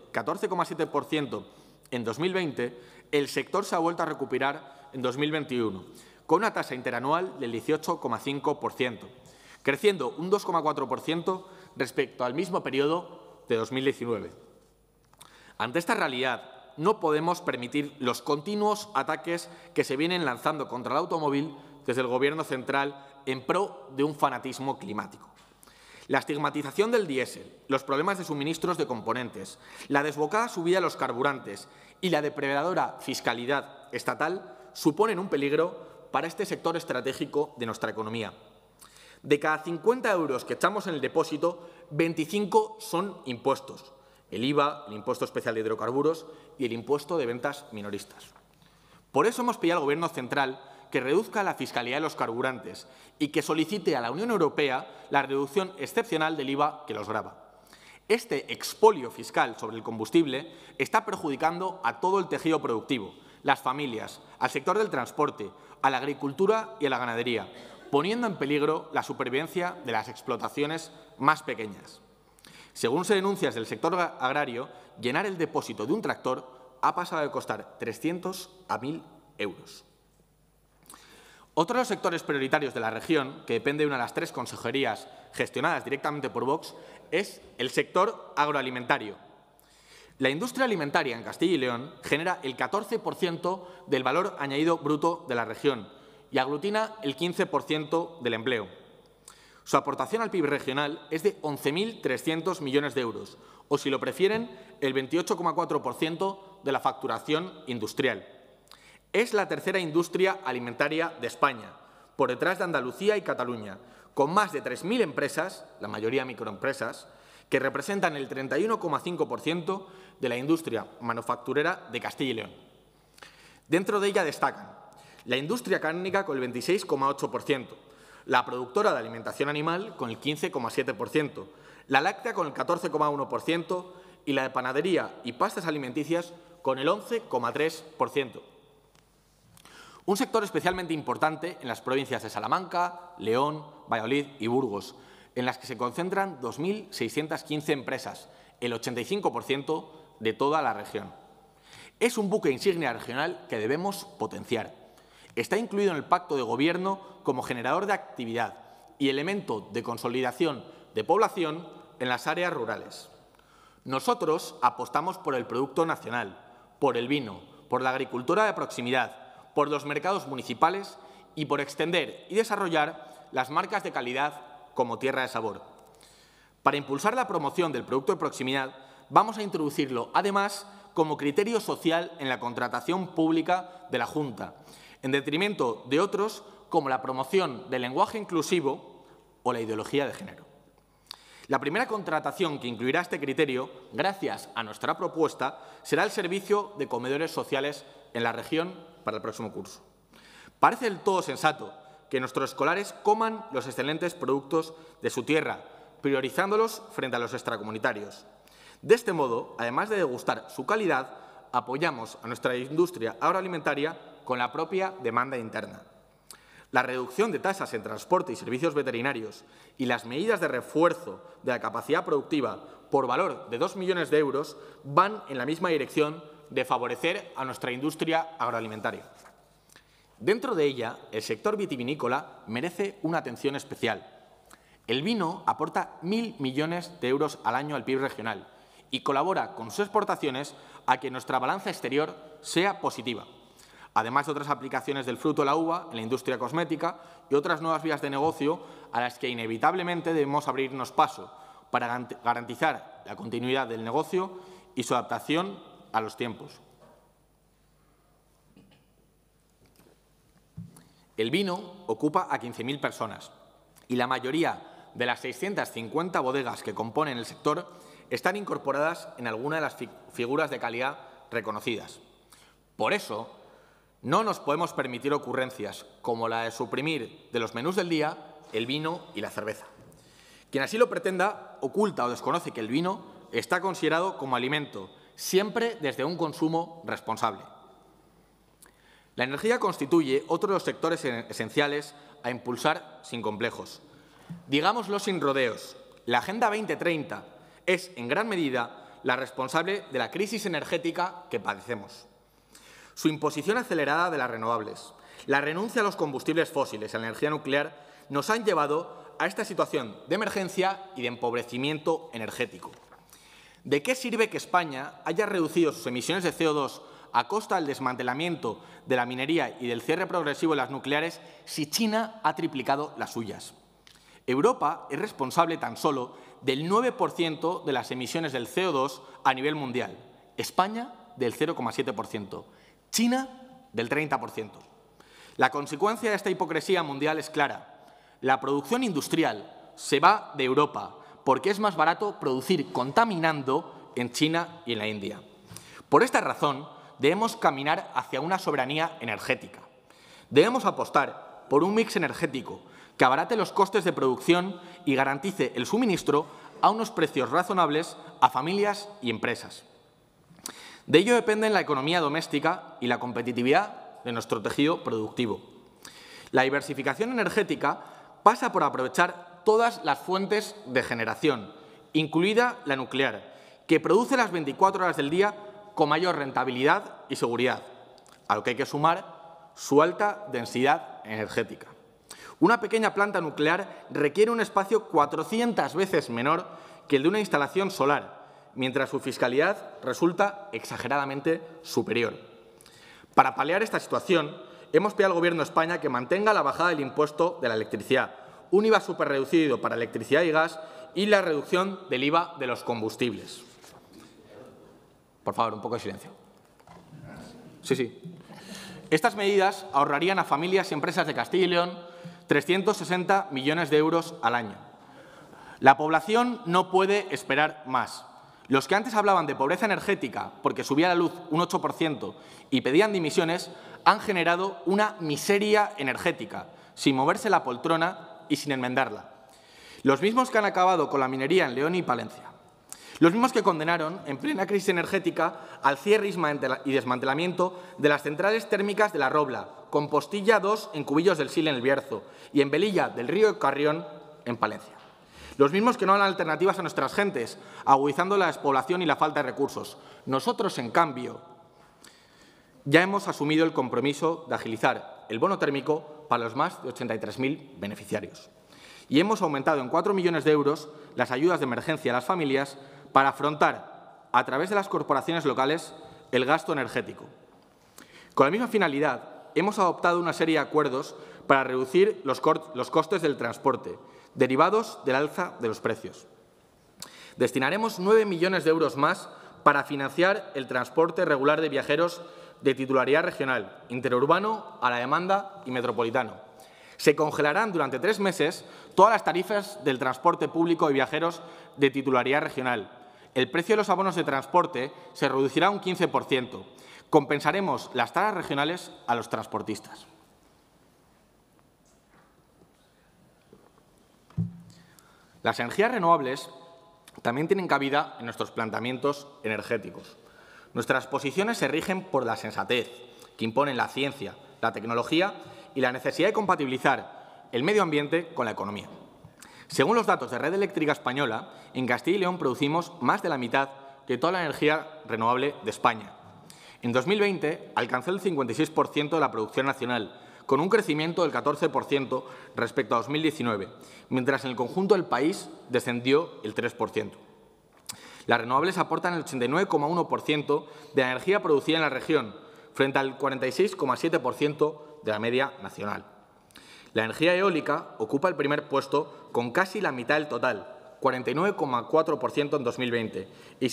14,7% en 2020, el sector se ha vuelto a recuperar en 2021, con una tasa interanual del 18,5%, creciendo un 2,4% respecto al mismo periodo de 2019. Ante esta realidad, no podemos permitir los continuos ataques que se vienen lanzando contra el automóvil desde el Gobierno central en pro de un fanatismo climático. La estigmatización del diésel, los problemas de suministros de componentes, la desbocada subida de los carburantes y la depredadora fiscalidad estatal suponen un peligro para este sector estratégico de nuestra economía. De cada 50 euros que echamos en el depósito, 25 son impuestos: el IVA, el impuesto especial de hidrocarburos y el impuesto de ventas minoristas. Por eso hemos pedido al Gobierno central que reduzca la fiscalidad de los carburantes y que solicite a la Unión Europea la reducción excepcional del IVA que los grava. Este expolio fiscal sobre el combustible está perjudicando a todo el tejido productivo, las familias, al sector del transporte, a la agricultura y a la ganadería, poniendo en peligro la supervivencia de las explotaciones más pequeñas. Según se denuncias del sector agrario, llenar el depósito de un tractor ha pasado de costar 300 a 1.000 euros. Otro de los sectores prioritarios de la región, que depende de una de las 3 consejerías gestionadas directamente por Vox, es el sector agroalimentario. La industria alimentaria en Castilla y León genera el 14% del valor añadido bruto de la región y aglutina el 15% del empleo. Su aportación al PIB regional es de 11.300 millones de euros, o si lo prefieren, el 28,4% de la facturación industrial. Es la tercera industria alimentaria de España, por detrás de Andalucía y Cataluña, con más de 3.000 empresas, la mayoría microempresas, que representan el 31,5% de la industria manufacturera de Castilla y León. Dentro de ella destacan la industria cárnica con el 26,8%, la productora de alimentación animal con el 15,7%, la láctea con el 14,1% y la de panadería y pastas alimenticias con el 11,3%. Un sector especialmente importante en las provincias de Salamanca, León, Valladolid y Burgos, en las que se concentran 2.615 empresas, el 85% de toda la región. Es un buque insignia regional que debemos potenciar. Está incluido en el Pacto de Gobierno como generador de actividad y elemento de consolidación de población en las áreas rurales. Nosotros apostamos por el producto nacional, por el vino, por la agricultura de proximidad, por los mercados municipales y por extender y desarrollar las marcas de calidad como Tierra de Sabor. Para impulsar la promoción del producto de proximidad, vamos a introducirlo, además, como criterio social en la contratación pública de la Junta, en detrimento de otros como la promoción del lenguaje inclusivo o la ideología de género. La primera contratación que incluirá este criterio, gracias a nuestra propuesta, será el servicio de comedores sociales en la región para el próximo curso. Parece del todo sensato que nuestros escolares coman los excelentes productos de su tierra, priorizándolos frente a los extracomunitarios. De este modo, además de degustar su calidad, apoyamos a nuestra industria agroalimentaria con la propia demanda interna. La reducción de tasas en transporte y servicios veterinarios y las medidas de refuerzo de la capacidad productiva por valor de 2 millones de euros van en la misma dirección de favorecer a nuestra industria agroalimentaria. Dentro de ella, el sector vitivinícola merece una atención especial. El vino aporta 1.000 millones de euros al año al PIB regional y colabora con sus exportaciones a que nuestra balanza exterior sea positiva, además de otras aplicaciones del fruto de la uva en la industria cosmética y otras nuevas vías de negocio a las que inevitablemente debemos abrirnos paso para garantizar la continuidad del negocio y su adaptación a los tiempos. El vino ocupa a 15.000 personas y la mayoría de las 650 bodegas que componen el sector están incorporadas en alguna de las figuras de calidad reconocidas. Por eso, no nos podemos permitir ocurrencias como la de suprimir de los menús del día el vino y la cerveza. Quien así lo pretenda oculta o desconoce que el vino está considerado como alimento, siempre desde un consumo responsable. La energía constituye otro de los sectores esenciales a impulsar sin complejos. Digámoslo sin rodeos, la Agenda 2030 es, en gran medida, la responsable de la crisis energética que padecemos. Su imposición acelerada de las renovables, la renuncia a los combustibles fósiles, a la energía nuclear, nos han llevado a esta situación de emergencia y de empobrecimiento energético. ¿De qué sirve que España haya reducido sus emisiones de CO2 a costa del desmantelamiento de la minería y del cierre progresivo de las nucleares si China ha triplicado las suyas? Europa es responsable tan solo del 9% de las emisiones del CO2 a nivel mundial, España del 0,7%, China del 30%. La consecuencia de esta hipocresía mundial es clara. La producción industrial se va de Europa porque es más barato producir contaminando en China y en la India. Por esta razón, debemos caminar hacia una soberanía energética. Debemos apostar por un mix energético que abarate los costes de producción y garantice el suministro a unos precios razonables a familias y empresas. De ello dependen la economía doméstica y la competitividad de nuestro tejido productivo. La diversificación energética pasa por aprovechar todas las fuentes de generación, incluida la nuclear, que produce las 24 horas del día con mayor rentabilidad y seguridad, a lo que hay que sumar su alta densidad energética. Una pequeña planta nuclear requiere un espacio 400 veces menor que el de una instalación solar, mientras su fiscalidad resulta exageradamente superior. Para paliar esta situación, hemos pedido al Gobierno de España que mantenga la bajada del impuesto de la electricidad, un IVA superreducido para electricidad y gas y la reducción del IVA de los combustibles. Por favor, un poco de silencio. Sí. Estas medidas ahorrarían a familias y empresas de Castilla y León 360 millones de euros al año. La población no puede esperar más. Los que antes hablaban de pobreza energética porque subía la luz un 8% y pedían dimisiones han generado una miseria energética, sin moverse la poltrona y sin enmendarla. Los mismos que han acabado con la minería en León y Palencia. Los mismos que condenaron, en plena crisis energética, al cierre y desmantelamiento de las centrales térmicas de La Robla, Compostilla 2 en Cubillos del Sil en El Bierzo y en Velilla del Río Carrión en Palencia. Los mismos que no dan alternativas a nuestras gentes, agudizando la despoblación y la falta de recursos. Nosotros, en cambio, ya hemos asumido el compromiso de agilizar el bono térmico para los más de 83.000 beneficiarios. Y hemos aumentado en 4 millones de euros las ayudas de emergencia a las familias para afrontar, a través de las corporaciones locales, el gasto energético. Con la misma finalidad, hemos adoptado una serie de acuerdos para reducir los costes del transporte, derivados del alza de los precios. Destinaremos 9 millones de euros más para financiar el transporte regular de viajeros de titularidad regional, interurbano, a la demanda y metropolitano. Se congelarán durante 3 meses todas las tarifas del transporte público de viajeros de titularidad regional. El precio de los abonos de transporte se reducirá un 15%. Compensaremos las taras regionales a los transportistas. Las energías renovables también tienen cabida en nuestros planteamientos energéticos. Nuestras posiciones se rigen por la sensatez que imponen la ciencia, la tecnología y la necesidad de compatibilizar el medio ambiente con la economía. Según los datos de Red Eléctrica Española, en Castilla y León producimos más de la mitad de toda la energía renovable de España. En 2020 alcanzó el 56% de la producción nacional, con un crecimiento del 14% respecto a 2019, mientras en el conjunto del país descendió el 3%. Las renovables aportan el 89,1% de la energía producida en la región, frente al 46,7% de la media nacional. La energía eólica ocupa el primer puesto con casi la mitad del total, 49,4% en 2020 y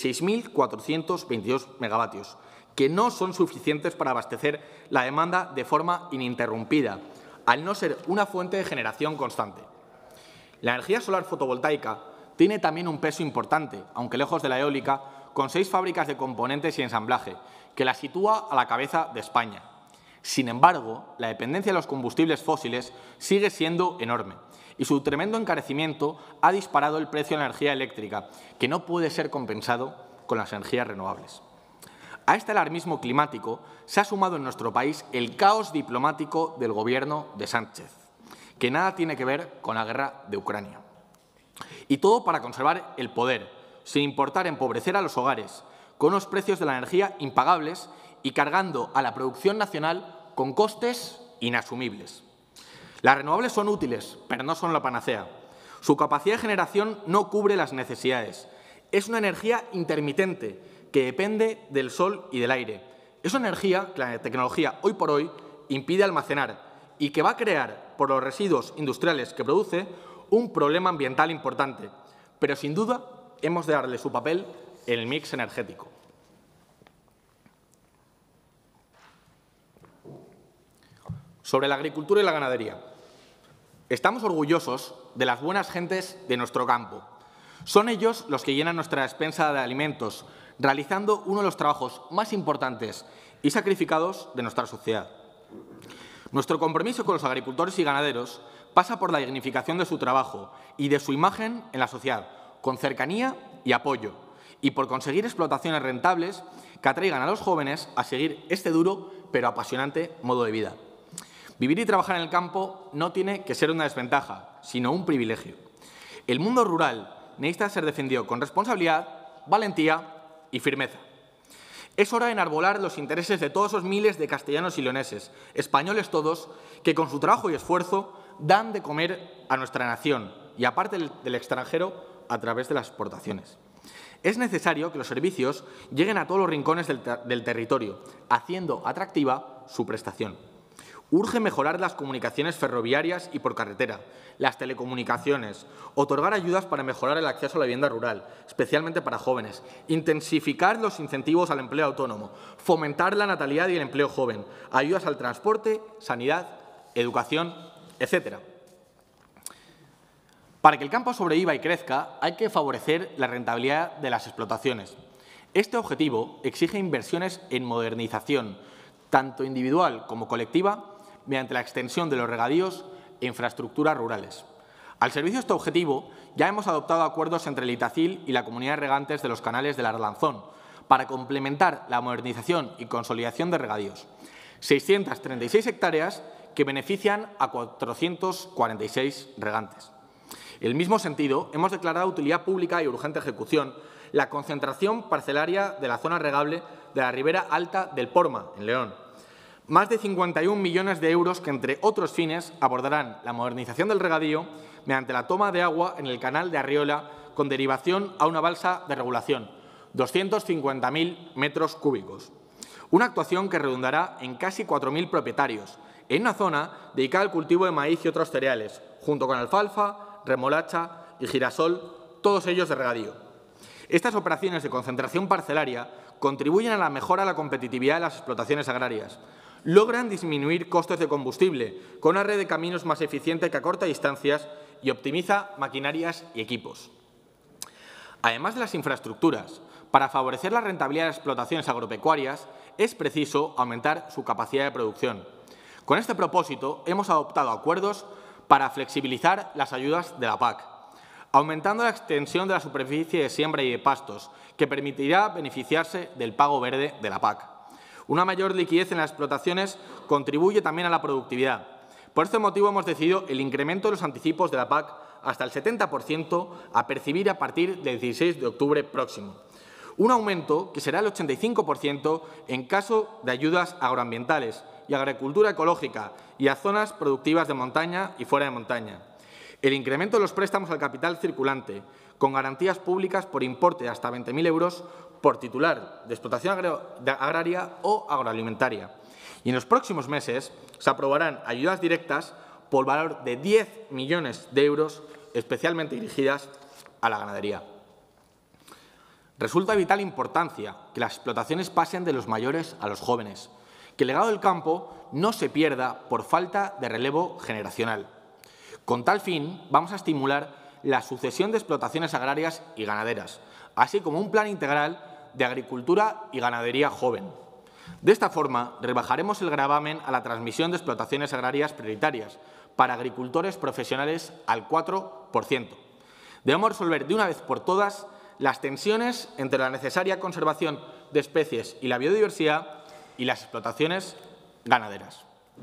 6.422 megavatios, que no son suficientes para abastecer la demanda de forma ininterrumpida, al no ser una fuente de generación constante. La energía solar fotovoltaica tiene también un peso importante, aunque lejos de la eólica, con 6 fábricas de componentes y ensamblaje, que la sitúa a la cabeza de España. Sin embargo, la dependencia de los combustibles fósiles sigue siendo enorme y su tremendo encarecimiento ha disparado el precio de la energía eléctrica, que no puede ser compensado con las energías renovables. A este alarmismo climático se ha sumado en nuestro país el caos diplomático del Gobierno de Sánchez, que nada tiene que ver con la guerra de Ucrania. Y todo para conservar el poder, sin importar empobrecer a los hogares, con unos precios de la energía impagables y cargando a la producción nacional con costes inasumibles. Las renovables son útiles, pero no son la panacea. Su capacidad de generación no cubre las necesidades. Es una energía intermitente que depende del sol y del aire. Es una energía que la tecnología hoy por hoy impide almacenar y que va a crear, por los residuos industriales que produce, un problema ambiental importante. Pero sin duda hemos de darle su papel en el mix energético. Sobre la agricultura y la ganadería. Estamos orgullosos de las buenas gentes de nuestro campo. Son ellos los que llenan nuestra despensa de alimentos, realizando uno de los trabajos más importantes y sacrificados de nuestra sociedad. Nuestro compromiso con los agricultores y ganaderos pasa por la dignificación de su trabajo y de su imagen en la sociedad, con cercanía y apoyo, y por conseguir explotaciones rentables que atraigan a los jóvenes a seguir este duro pero apasionante modo de vida. Vivir y trabajar en el campo no tiene que ser una desventaja, sino un privilegio. El mundo rural necesita ser defendido con responsabilidad, valentía y firmeza. Es hora de enarbolar los intereses de todos esos miles de castellanos y leoneses, españoles todos, que con su trabajo y esfuerzo dan de comer a nuestra nación y, aparte del extranjero, a través de las exportaciones. Es necesario que los servicios lleguen a todos los rincones del territorio, haciendo atractiva su prestación. Urge mejorar las comunicaciones ferroviarias y por carretera, las telecomunicaciones, otorgar ayudas para mejorar el acceso a la vivienda rural, especialmente para jóvenes, intensificar los incentivos al empleo autónomo, fomentar la natalidad y el empleo joven, ayudas al transporte, sanidad, educación, etc. Para que el campo sobreviva y crezca, hay que favorecer la rentabilidad de las explotaciones. Este objetivo exige inversiones en modernización, tanto individual como colectiva, mediante la extensión de los regadíos e infraestructuras rurales. Al servicio de este objetivo, ya hemos adoptado acuerdos entre el Itacil y la Comunidad de Regantes de los Canales del Arlanzón para complementar la modernización y consolidación de regadíos. 636 hectáreas que benefician a 446 regantes. En el mismo sentido, hemos declarado utilidad pública y urgente ejecución la concentración parcelaria de la zona regable de la ribera alta del Porma, en León. Más de 51 millones de euros que, entre otros fines, abordarán la modernización del regadío mediante la toma de agua en el canal de Arriola con derivación a una balsa de regulación, 250.000 metros cúbicos. Una actuación que redundará en casi 4.000 propietarios, en una zona dedicada al cultivo de maíz y otros cereales, junto con alfalfa, remolacha y girasol, todos ellos de regadío. Estas operaciones de concentración parcelaria contribuyen a la mejora de la competitividad de las explotaciones agrarias. Logran disminuir costes de combustible con una red de caminos más eficiente que acorta distancias y optimiza maquinarias y equipos. Además de las infraestructuras, para favorecer la rentabilidad de las explotaciones agropecuarias es preciso aumentar su capacidad de producción. Con este propósito hemos adoptado acuerdos para flexibilizar las ayudas de la PAC. aumentando la extensión de la superficie de siembra y de pastos, que permitirá beneficiarse del pago verde de la PAC. Una mayor liquidez en las explotaciones contribuye también a la productividad. Por este motivo hemos decidido el incremento de los anticipos de la PAC hasta el 70% a percibir a partir del 16 de octubre próximo. Un aumento que será el 85% en caso de ayudas agroambientales y agricultura ecológica y a zonas productivas de montaña y fuera de montaña. El incremento de los préstamos al capital circulante, con garantías públicas por importe de hasta 20.000 euros por titular de explotación agraria o agroalimentaria. Y en los próximos meses se aprobarán ayudas directas por valor de 10 millones de euros, especialmente dirigidas a la ganadería. Resulta de vital importancia que las explotaciones pasen de los mayores a los jóvenes, que el legado del campo no se pierda por falta de relevo generacional. Con tal fin, vamos a estimular la sucesión de explotaciones agrarias y ganaderas, así como un plan integral de agricultura y ganadería joven. De esta forma, rebajaremos el gravamen a la transmisión de explotaciones agrarias prioritarias para agricultores profesionales al 4%. Debemos resolver de una vez por todas las tensiones entre la necesaria conservación de especies y la biodiversidad y las explotaciones ganaderas.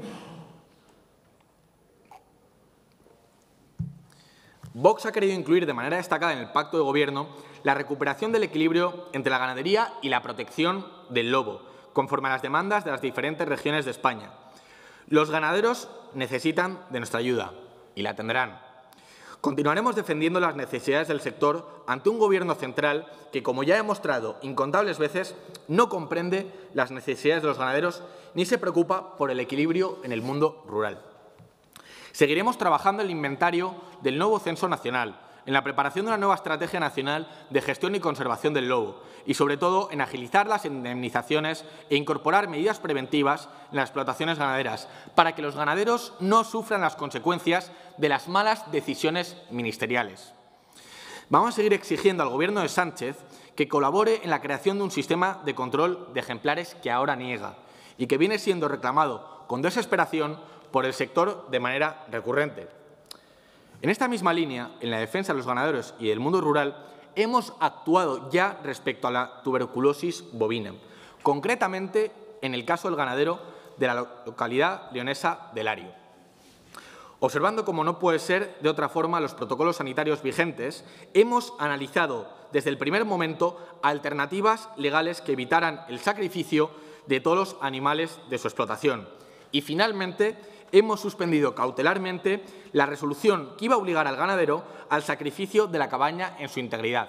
Vox ha querido incluir de manera destacada en el Pacto de Gobierno la recuperación del equilibrio entre la ganadería y la protección del lobo, conforme a las demandas de las diferentes regiones de España. Los ganaderos necesitan de nuestra ayuda y la tendrán. Continuaremos defendiendo las necesidades del sector ante un Gobierno central que, como ya he demostrado incontables veces, no comprende las necesidades de los ganaderos ni se preocupa por el equilibrio en el mundo rural. Seguiremos trabajando en el inventario del nuevo censo nacional, en la preparación de una nueva estrategia nacional de gestión y conservación del lobo y, sobre todo, en agilizar las indemnizaciones e incorporar medidas preventivas en las explotaciones ganaderas para que los ganaderos no sufran las consecuencias de las malas decisiones ministeriales. Vamos a seguir exigiendo al Gobierno de Sánchez que colabore en la creación de un sistema de control de ejemplares que ahora niega y que viene siendo reclamado con desesperación por el sector de manera recurrente. En esta misma línea, en la defensa de los ganaderos y del mundo rural, hemos actuado ya respecto a la tuberculosis bovina, concretamente en el caso del ganadero de la localidad leonesa de Lario. Observando, como no puede ser de otra forma, los protocolos sanitarios vigentes, hemos analizado desde el primer momento alternativas legales que evitaran el sacrificio de todos los animales de su explotación. Y, finalmente, hemos suspendido cautelarmente la resolución que iba a obligar al ganadero al sacrificio de la cabaña en su integridad,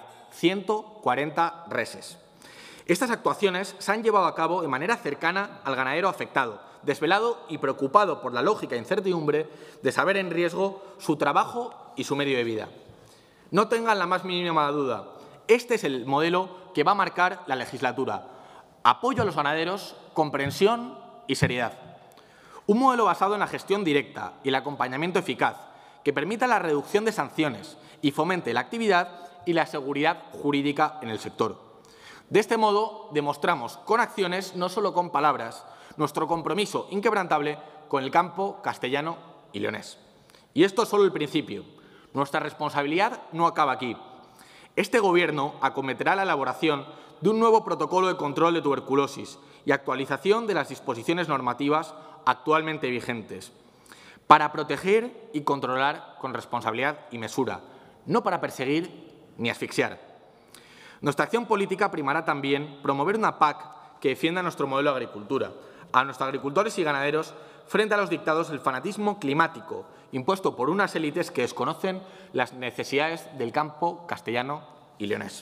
140 reses. Estas actuaciones se han llevado a cabo de manera cercana al ganadero afectado, desvelado y preocupado por la lógica incertidumbre de saber en riesgo su trabajo y su medio de vida. No tengan la más mínima duda, este es el modelo que va a marcar la legislatura. Apoyo a los ganaderos, comprensión y seriedad. Un modelo basado en la gestión directa y el acompañamiento eficaz, que permita la reducción de sanciones y fomente la actividad y la seguridad jurídica en el sector. De este modo, demostramos con acciones, no solo con palabras, nuestro compromiso inquebrantable con el campo castellano y leonés. Y esto es solo el principio. Nuestra responsabilidad no acaba aquí. Este Gobierno acometerá la elaboración de un nuevo protocolo de control de tuberculosis y actualización de las disposiciones normativas actualmente vigentes, para proteger y controlar con responsabilidad y mesura, no para perseguir ni asfixiar. Nuestra acción política primará también promover una PAC que defienda nuestro modelo de agricultura, a nuestros agricultores y ganaderos frente a los dictados del fanatismo climático impuesto por unas élites que desconocen las necesidades del campo castellano y leonés.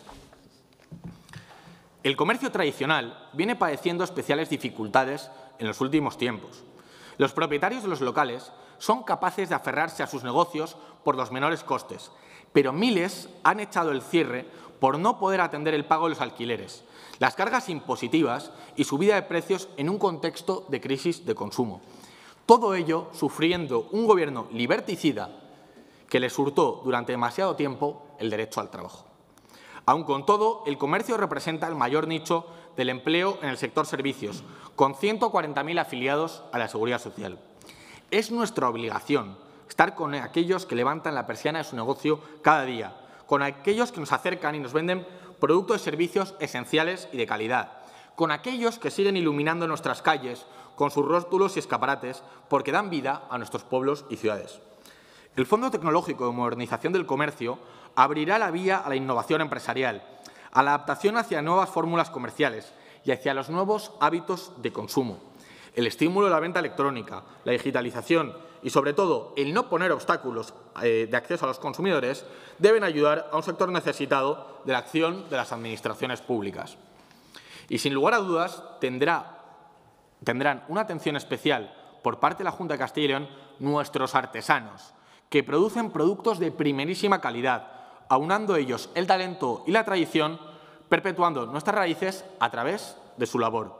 El comercio tradicional viene padeciendo especiales dificultades en los últimos tiempos. Los propietarios de los locales son capaces de aferrarse a sus negocios por los menores costes, pero miles han echado el cierre por no poder atender el pago de los alquileres, las cargas impositivas y subida de precios en un contexto de crisis de consumo. Todo ello sufriendo un Gobierno liberticida que les hurtó durante demasiado tiempo el derecho al trabajo. Aun con todo, el comercio representa el mayor nicho del empleo en el sector servicios, con 140.000 afiliados a la Seguridad Social. Es nuestra obligación estar con aquellos que levantan la persiana de su negocio cada día, con aquellos que nos acercan y nos venden productos y servicios esenciales y de calidad, con aquellos que siguen iluminando nuestras calles con sus rótulos y escaparates porque dan vida a nuestros pueblos y ciudades. El Fondo Tecnológico de Modernización del Comercio abrirá la vía a la innovación empresarial, a la adaptación hacia nuevas fórmulas comerciales y hacia los nuevos hábitos de consumo. El estímulo de la venta electrónica, la digitalización y, sobre todo, el no poner obstáculos de acceso a los consumidores deben ayudar a un sector necesitado de la acción de las administraciones públicas. Y, sin lugar a dudas, tendrán una atención especial por parte de la Junta de Castilla y León nuestros artesanos, que producen productos de primerísima calidad, aunando ellos el talento y la tradición, perpetuando nuestras raíces a través de su labor.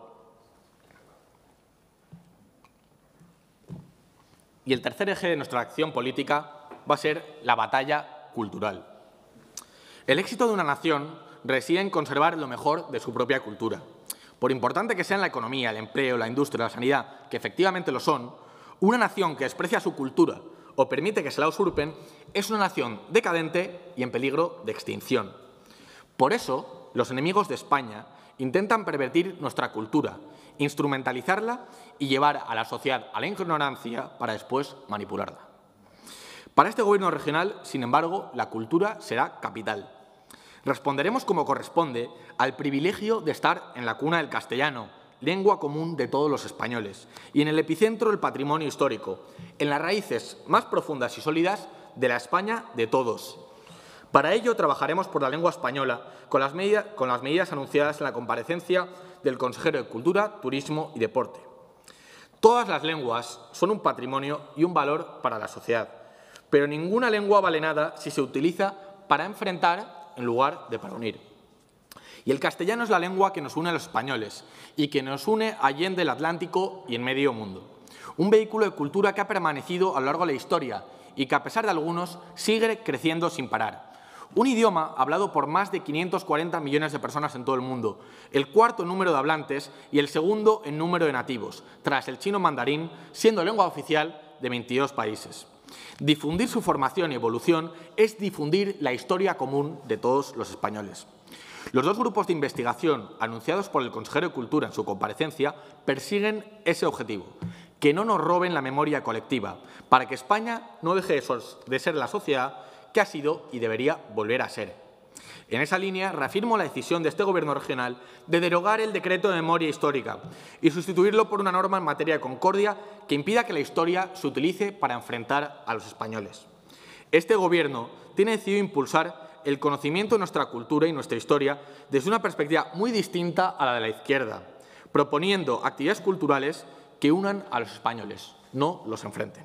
Y el tercer eje de nuestra acción política va a ser la batalla cultural. El éxito de una nación reside en conservar lo mejor de su propia cultura. Por importante que sean la economía, el empleo, la industria, la sanidad, que efectivamente lo son, una nación que desprecia su cultura o permite que se la usurpen es una nación decadente y en peligro de extinción. Por eso, los enemigos de España intentan pervertir nuestra cultura, instrumentalizarla y llevar a la sociedad a la ignorancia para después manipularla. Para este Gobierno regional, sin embargo, la cultura será capital. Responderemos como corresponde al privilegio de estar en la cuna del castellano, lengua común de todos los españoles, y en el epicentro del patrimonio histórico, en las raíces más profundas y sólidas de la España de todos. Para ello, trabajaremos por la lengua española, con las medidas anunciadas en la comparecencia del consejero de Cultura, Turismo y Deporte. Todas las lenguas son un patrimonio y un valor para la sociedad, pero ninguna lengua vale nada si se utiliza para enfrentar en lugar de para unir. Y el castellano es la lengua que nos une a los españoles y que nos une allende el Atlántico y en medio mundo. Un vehículo de cultura que ha permanecido a lo largo de la historia y que, a pesar de algunos, sigue creciendo sin parar. Un idioma hablado por más de 540 millones de personas en todo el mundo, el cuarto en número de hablantes y el segundo en número de nativos, tras el chino mandarín, siendo lengua oficial de 22 países. Difundir su formación y evolución es difundir la historia común de todos los españoles. Los dos grupos de investigación anunciados por el consejero de Cultura en su comparecencia persiguen ese objetivo, que no nos roben la memoria colectiva, para que España no deje de ser la sociedad que ha sido y debería volver a ser. En esa línea, reafirmo la decisión de este Gobierno regional de derogar el decreto de memoria histórica y sustituirlo por una norma en materia de concordia que impida que la historia se utilice para enfrentar a los españoles. Este Gobierno tiene decidido impulsar el conocimiento de nuestra cultura y nuestra historia desde una perspectiva muy distinta a la de la izquierda, proponiendo actividades culturales que unan a los españoles, no los enfrenten.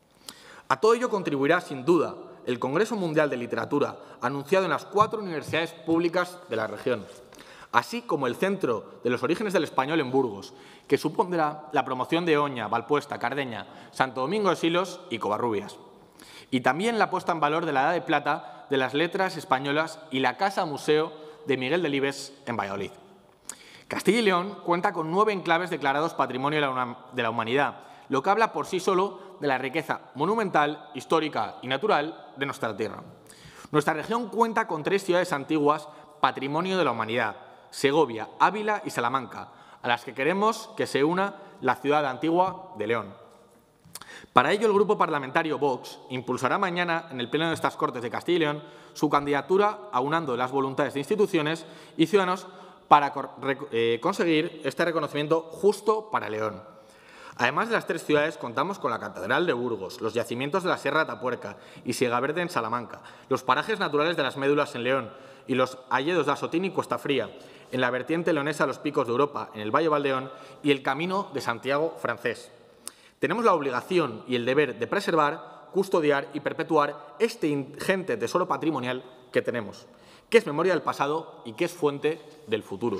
A todo ello contribuirá, sin duda, el Congreso Mundial de Literatura, anunciado en las 4 universidades públicas de la región, así como el Centro de los Orígenes del Español en Burgos, que supondrá la promoción de Oña, Valpuesta, Cardeña, Santo Domingo de Silos y Covarrubias. Y también la puesta en valor de la Edad de Plata de las letras españolas y la Casa Museo de Miguel Delibes en Valladolid. Castilla y León cuenta con 9 enclaves declarados Patrimonio de la Humanidad, lo que habla por sí solo de la riqueza monumental, histórica y natural de nuestra tierra. Nuestra región cuenta con 3 ciudades antiguas Patrimonio de la Humanidad: Segovia, Ávila y Salamanca, a las que queremos que se una la ciudad antigua de León. Para ello, el Grupo Parlamentario Vox impulsará mañana en el Pleno de estas Cortes de Castilla y León su candidatura aunando las voluntades de instituciones y ciudadanos para conseguir este reconocimiento justo para León. Además de las 3 ciudades, contamos con la Catedral de Burgos, los yacimientos de la Sierra de Atapuerca y Siegaverde en Salamanca, los parajes naturales de las Médulas en León y los hayedos de Asotín y Cuesta Fría, en la vertiente leonesa Los Picos de Europa, en el Valle Valdeón y el Camino de Santiago francés. Tenemos la obligación y el deber de preservar, custodiar y perpetuar este ingente tesoro patrimonial que tenemos, que es memoria del pasado y que es fuente del futuro.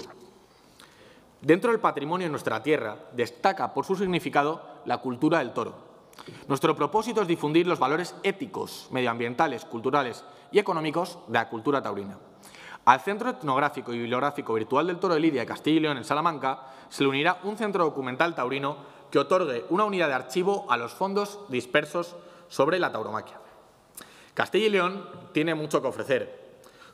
Dentro del patrimonio de nuestra tierra destaca por su significado la cultura del toro. Nuestro propósito es difundir los valores éticos, medioambientales, culturales y económicos de la cultura taurina. Al Centro Etnográfico y Bibliográfico Virtual del Toro de Lidia de Castilla y León en Salamanca se le unirá un centro documental taurino que otorgue una unidad de archivo a los fondos dispersos sobre la tauromaquia. Castilla y León tiene mucho que ofrecer.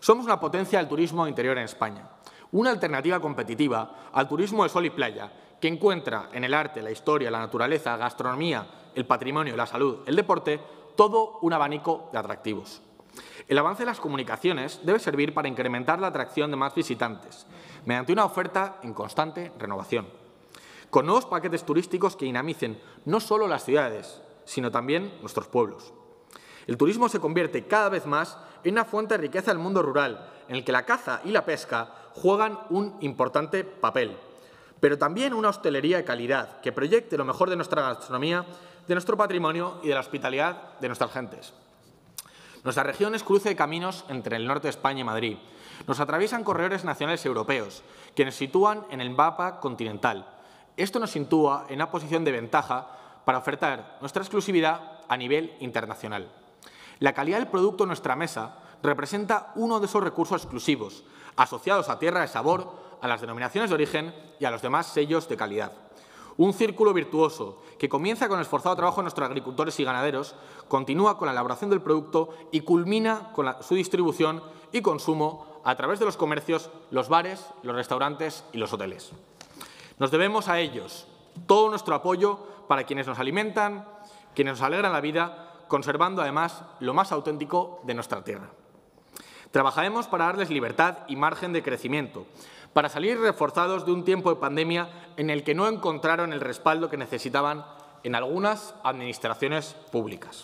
Somos una potencia del turismo interior en España, una alternativa competitiva al turismo de sol y playa, que encuentra en el arte, la historia, la naturaleza, la gastronomía, el patrimonio, la salud, el deporte, todo un abanico de atractivos. El avance de las comunicaciones debe servir para incrementar la atracción de más visitantes, mediante una oferta en constante renovación, con nuevos paquetes turísticos que dinamicen no solo las ciudades, sino también nuestros pueblos. El turismo se convierte cada vez más en una fuente de riqueza del mundo rural, en el que la caza y la pesca juegan un importante papel, pero también una hostelería de calidad que proyecte lo mejor de nuestra gastronomía, de nuestro patrimonio y de la hospitalidad de nuestras gentes. Nuestra región es cruce de caminos entre el norte de España y Madrid. Nos atraviesan corredores nacionales europeos, que nos sitúan en el mapa continental. Esto nos sitúa en una posición de ventaja para ofertar nuestra exclusividad a nivel internacional. La calidad del producto en nuestra mesa representa uno de esos recursos exclusivos, asociados a tierra de sabor, a las denominaciones de origen y a los demás sellos de calidad. Un círculo virtuoso que comienza con el esforzado trabajo de nuestros agricultores y ganaderos, continúa con la elaboración del producto y culmina con su distribución y consumo a través de los comercios, los bares, los restaurantes y los hoteles. Nos debemos a ellos todo nuestro apoyo para quienes nos alimentan, quienes nos alegran la vida, conservando además lo más auténtico de nuestra tierra. Trabajaremos para darles libertad y margen de crecimiento, para salir reforzados de un tiempo de pandemia en el que no encontraron el respaldo que necesitaban en algunas administraciones públicas.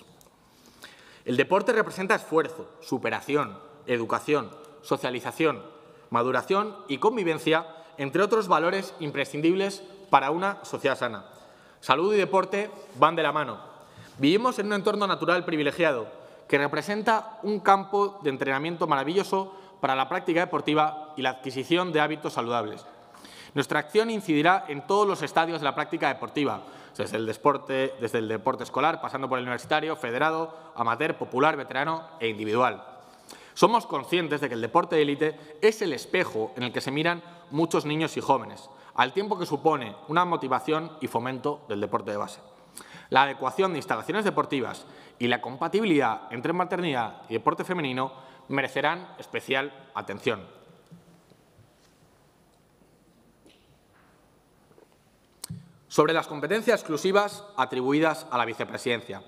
El deporte representa esfuerzo, superación, educación, socialización, maduración y convivencia, entre otros valores imprescindibles para una sociedad sana. Salud y deporte van de la mano. Vivimos en un entorno natural privilegiado que representa un campo de entrenamiento maravilloso para la práctica deportiva y la adquisición de hábitos saludables. Nuestra acción incidirá en todos los estadios de la práctica deportiva, desde el deporte escolar, pasando por el universitario, federado, amateur, popular, veterano e individual. Somos conscientes de que el deporte de élite es el espejo en el que se miran muchos niños y jóvenes, al tiempo que supone una motivación y fomento del deporte de base. La adecuación de instalaciones deportivas y la compatibilidad entre maternidad y deporte femenino merecerán especial atención. Sobre las competencias exclusivas atribuidas a la vicepresidencia.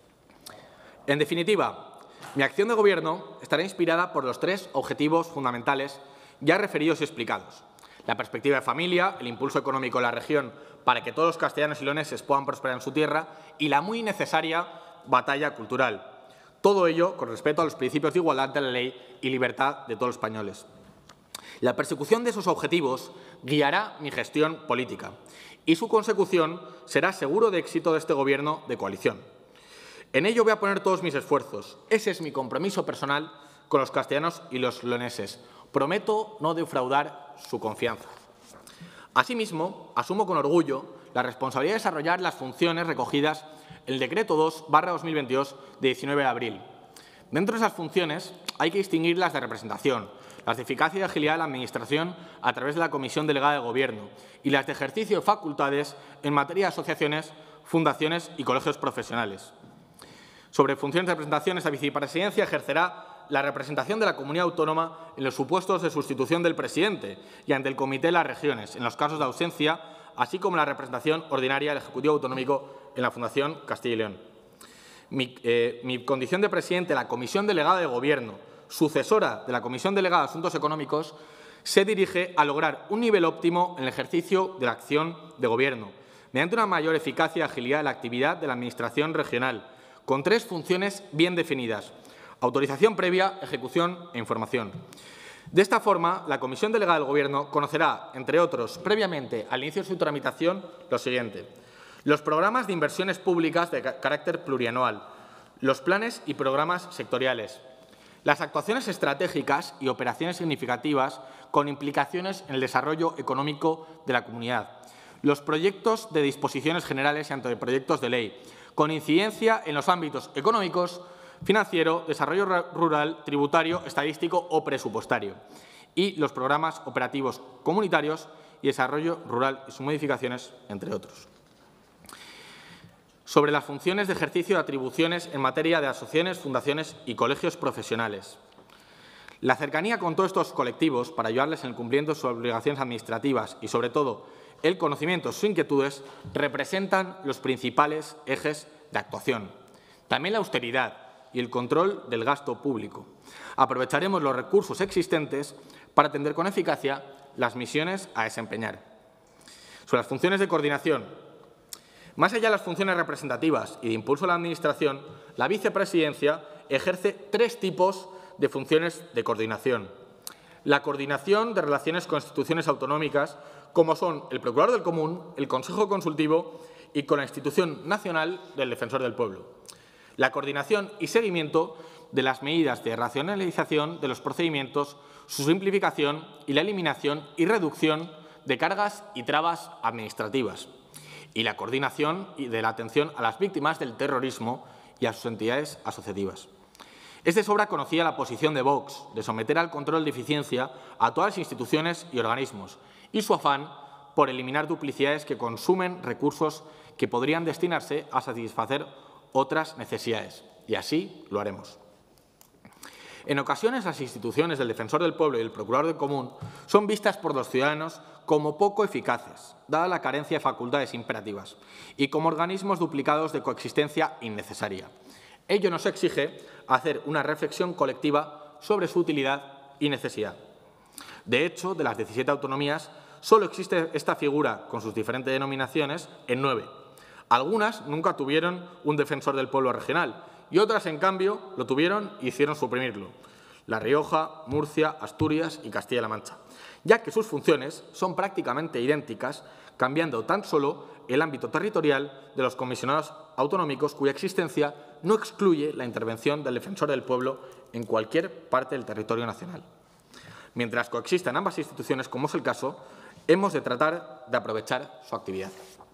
En definitiva, mi acción de Gobierno estará inspirada por los tres objetivos fundamentales ya referidos y explicados: la perspectiva de familia, el impulso económico de la región para que todos los castellanos y leoneses puedan prosperar en su tierra y la muy necesaria batalla cultural. Todo ello con respeto a los principios de igualdad de la ley y libertad de todos los españoles. La persecución de esos objetivos guiará mi gestión política y su consecución será seguro de éxito de este Gobierno de coalición. En ello voy a poner todos mis esfuerzos. Ese es mi compromiso personal con los castellanos y los leoneses. Prometo no defraudar su confianza. Asimismo, asumo con orgullo la responsabilidad de desarrollar las funciones recogidas en el Decreto 2/2022 de 19 de abril. Dentro de esas funciones hay que distinguir las de representación, las de eficacia y agilidad de la Administración a través de la Comisión Delegada de Gobierno y las de ejercicio de facultades en materia de asociaciones, fundaciones y colegios profesionales. Sobre funciones de representación, esta vicepresidencia ejercerá la representación de la comunidad autónoma en los supuestos de sustitución del presidente y ante el Comité de las Regiones, en los casos de ausencia, así como la representación ordinaria del Ejecutivo Autonómico en la Fundación Castilla y León. Mi condición de presidente de la Comisión Delegada de Gobierno, sucesora de la Comisión Delegada de Asuntos Económicos, se dirige a lograr un nivel óptimo en el ejercicio de la acción de Gobierno, mediante una mayor eficacia y agilidad de la actividad de la Administración regional, con tres funciones bien definidas: autorización previa, ejecución e información. De esta forma, la Comisión Delegada del Gobierno conocerá, entre otros, previamente al inicio de su tramitación, lo siguiente: los programas de inversiones públicas de carácter plurianual, los planes y programas sectoriales, las actuaciones estratégicas y operaciones significativas con implicaciones en el desarrollo económico de la comunidad, los proyectos de disposiciones generales y anteproyectos de ley, con incidencia en los ámbitos económicos, financiero, desarrollo rural, tributario, estadístico o presupuestario, y los programas operativos comunitarios y desarrollo rural y sus modificaciones, entre otros. Sobre las funciones de ejercicio de atribuciones en materia de asociaciones, fundaciones y colegios profesionales. La cercanía con todos estos colectivos para ayudarles en el cumplimiento de sus obligaciones administrativas y, sobre todo, el conocimiento de sus inquietudes representan los principales ejes de actuación. También la austeridad y el control del gasto público. Aprovecharemos los recursos existentes para atender con eficacia las misiones a desempeñar. Sobre las funciones de coordinación. Más allá de las funciones representativas y de impulso a la Administración, la vicepresidencia ejerce 3 tipos de funciones de coordinación. La coordinación de relaciones con instituciones autonómicas, como son el Procurador del Común, el Consejo Consultivo y con la Institución Nacional del Defensor del Pueblo. La coordinación y seguimiento de las medidas de racionalización de los procedimientos, su simplificación y la eliminación y reducción de cargas y trabas administrativas. Y la coordinación de la atención a las víctimas del terrorismo y a sus entidades asociativas. Es de sobra conocida la posición de Vox de someter al control de eficiencia a todas las instituciones y organismos y su afán por eliminar duplicidades que consumen recursos que podrían destinarse a satisfacer otras necesidades. Y así lo haremos. En ocasiones, las instituciones del Defensor del Pueblo y el Procurador del Común son vistas por los ciudadanos como poco eficaces, dada la carencia de facultades imperativas, y como organismos duplicados de coexistencia innecesaria. Ello nos exige hacer una reflexión colectiva sobre su utilidad y necesidad. De hecho, de las 17 autonomías, solo existe esta figura, con sus diferentes denominaciones, en 9. Algunas nunca tuvieron un Defensor del Pueblo regional y otras, en cambio, lo tuvieron y hicieron suprimirlo. La Rioja, Murcia, Asturias y Castilla-La Mancha, ya que sus funciones son prácticamente idénticas, cambiando tan solo el ámbito territorial de los comisionados autonómicos, cuya existencia no excluye la intervención del Defensor del Pueblo en cualquier parte del territorio nacional. Mientras coexistan ambas instituciones, como es el caso, hemos de tratar de aprovechar su actividad.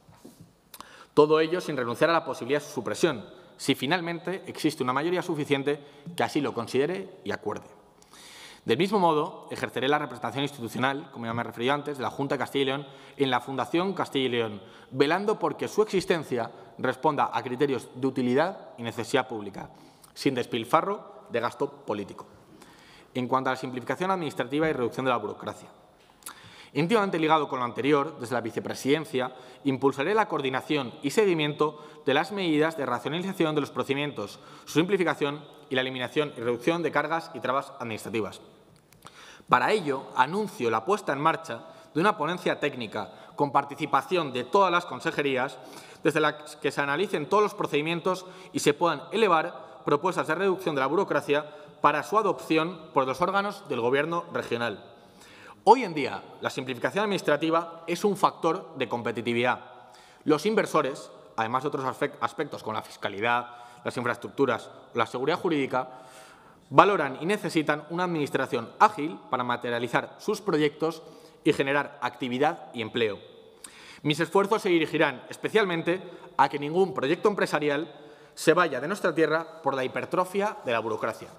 Todo ello sin renunciar a la posibilidad de su supresión, si finalmente existe una mayoría suficiente que así lo considere y acuerde. Del mismo modo, ejerceré la representación institucional, como ya me he referido antes, de la Junta de Castilla y León en la Fundación Castilla y León, velando por que su existencia responda a criterios de utilidad y necesidad pública, sin despilfarro de gasto político. En cuanto a la simplificación administrativa y reducción de la burocracia. Íntimamente ligado con lo anterior, desde la vicepresidencia, impulsaré la coordinación y seguimiento de las medidas de racionalización de los procedimientos, su simplificación y la eliminación y reducción de cargas y trabas administrativas. Para ello, anuncio la puesta en marcha de una ponencia técnica con participación de todas las consejerías, desde la que se analicen todos los procedimientos y se puedan elevar propuestas de reducción de la burocracia para su adopción por los órganos del Gobierno regional. Hoy en día, la simplificación administrativa es un factor de competitividad. Los inversores, además de otros aspectos como la fiscalidad, las infraestructuras o la seguridad jurídica, valoran y necesitan una administración ágil para materializar sus proyectos y generar actividad y empleo. Mis esfuerzos se dirigirán especialmente a que ningún proyecto empresarial se vaya de nuestra tierra por la hipertrofia de la burocracia.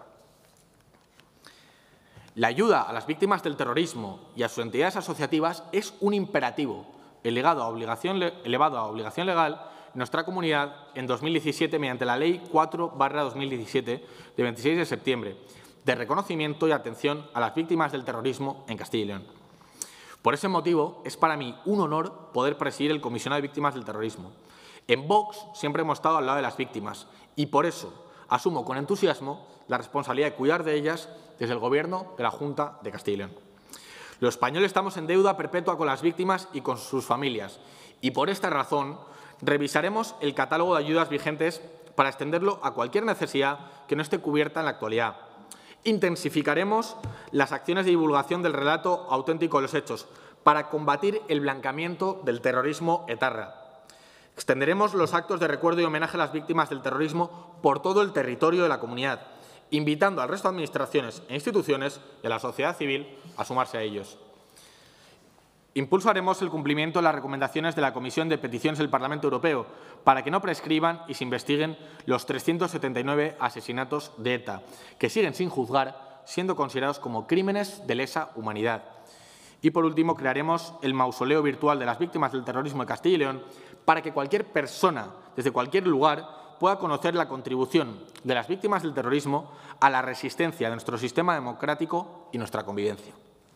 La ayuda a las víctimas del terrorismo y a sus entidades asociativas es un imperativo elevado a obligación legal en nuestra comunidad en 2017 mediante la Ley 4/2017 de 26 de septiembre de reconocimiento y atención a las víctimas del terrorismo en Castilla y León. Por ese motivo, es para mí un honor poder presidir el Comisionado de Víctimas del Terrorismo. En Vox siempre hemos estado al lado de las víctimas y por eso asumo con entusiasmo la responsabilidad de cuidar de ellas desde el Gobierno de la Junta de Castilla y León. Los españoles estamos en deuda perpetua con las víctimas y con sus familias y por esta razón revisaremos el catálogo de ayudas vigentes para extenderlo a cualquier necesidad que no esté cubierta en la actualidad. Intensificaremos las acciones de divulgación del relato auténtico de los hechos para combatir el blanqueamiento del terrorismo etarra. Extenderemos los actos de recuerdo y homenaje a las víctimas del terrorismo por todo el territorio de la comunidad, invitando al resto de administraciones e instituciones y a la sociedad civil a sumarse a ellos. Impulsaremos el cumplimiento de las recomendaciones de la Comisión de Peticiones del Parlamento Europeo para que no prescriban y se investiguen los 379 asesinatos de ETA, que siguen sin juzgar, siendo considerados como crímenes de lesa humanidad. Y, por último, crearemos el mausoleo virtual de las víctimas del terrorismo de Castilla y León para que cualquier persona, desde cualquier lugar, pueda conocer la contribución de las víctimas del terrorismo a la resistencia de nuestro sistema democrático y nuestra convivencia.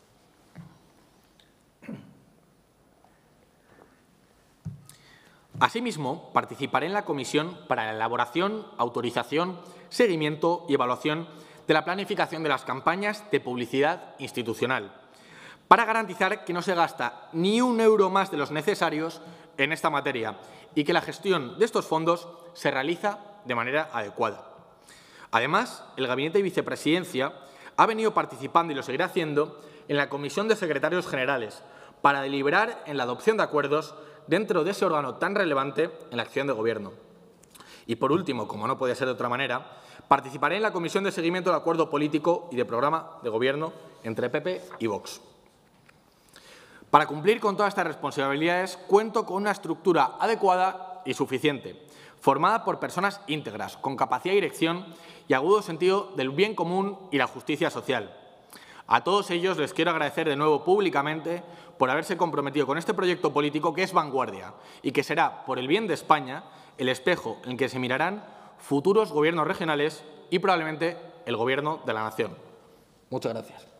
Asimismo, participaré en la comisión para la elaboración, autorización, seguimiento y evaluación de la planificación de las campañas de publicidad institucional, para garantizar que no se gasta ni un euro más de los necesarios en esta materia y que la gestión de estos fondos se realiza de manera adecuada. Además, el Gabinete de Vicepresidencia ha venido participando y lo seguirá haciendo en la Comisión de Secretarios Generales para deliberar en la adopción de acuerdos dentro de ese órgano tan relevante en la acción de Gobierno. Y, por último, como no podía ser de otra manera, participaré en la Comisión de Seguimiento del Acuerdo Político y de Programa de Gobierno entre PP y Vox. Para cumplir con todas estas responsabilidades, cuento con una estructura adecuada y suficiente, formada por personas íntegras, con capacidad de dirección y agudo sentido del bien común y la justicia social. A todos ellos les quiero agradecer de nuevo públicamente por haberse comprometido con este proyecto político que es vanguardia y que será, por el bien de España, el espejo en el que se mirarán futuros gobiernos regionales y probablemente el Gobierno de la nación. Muchas gracias.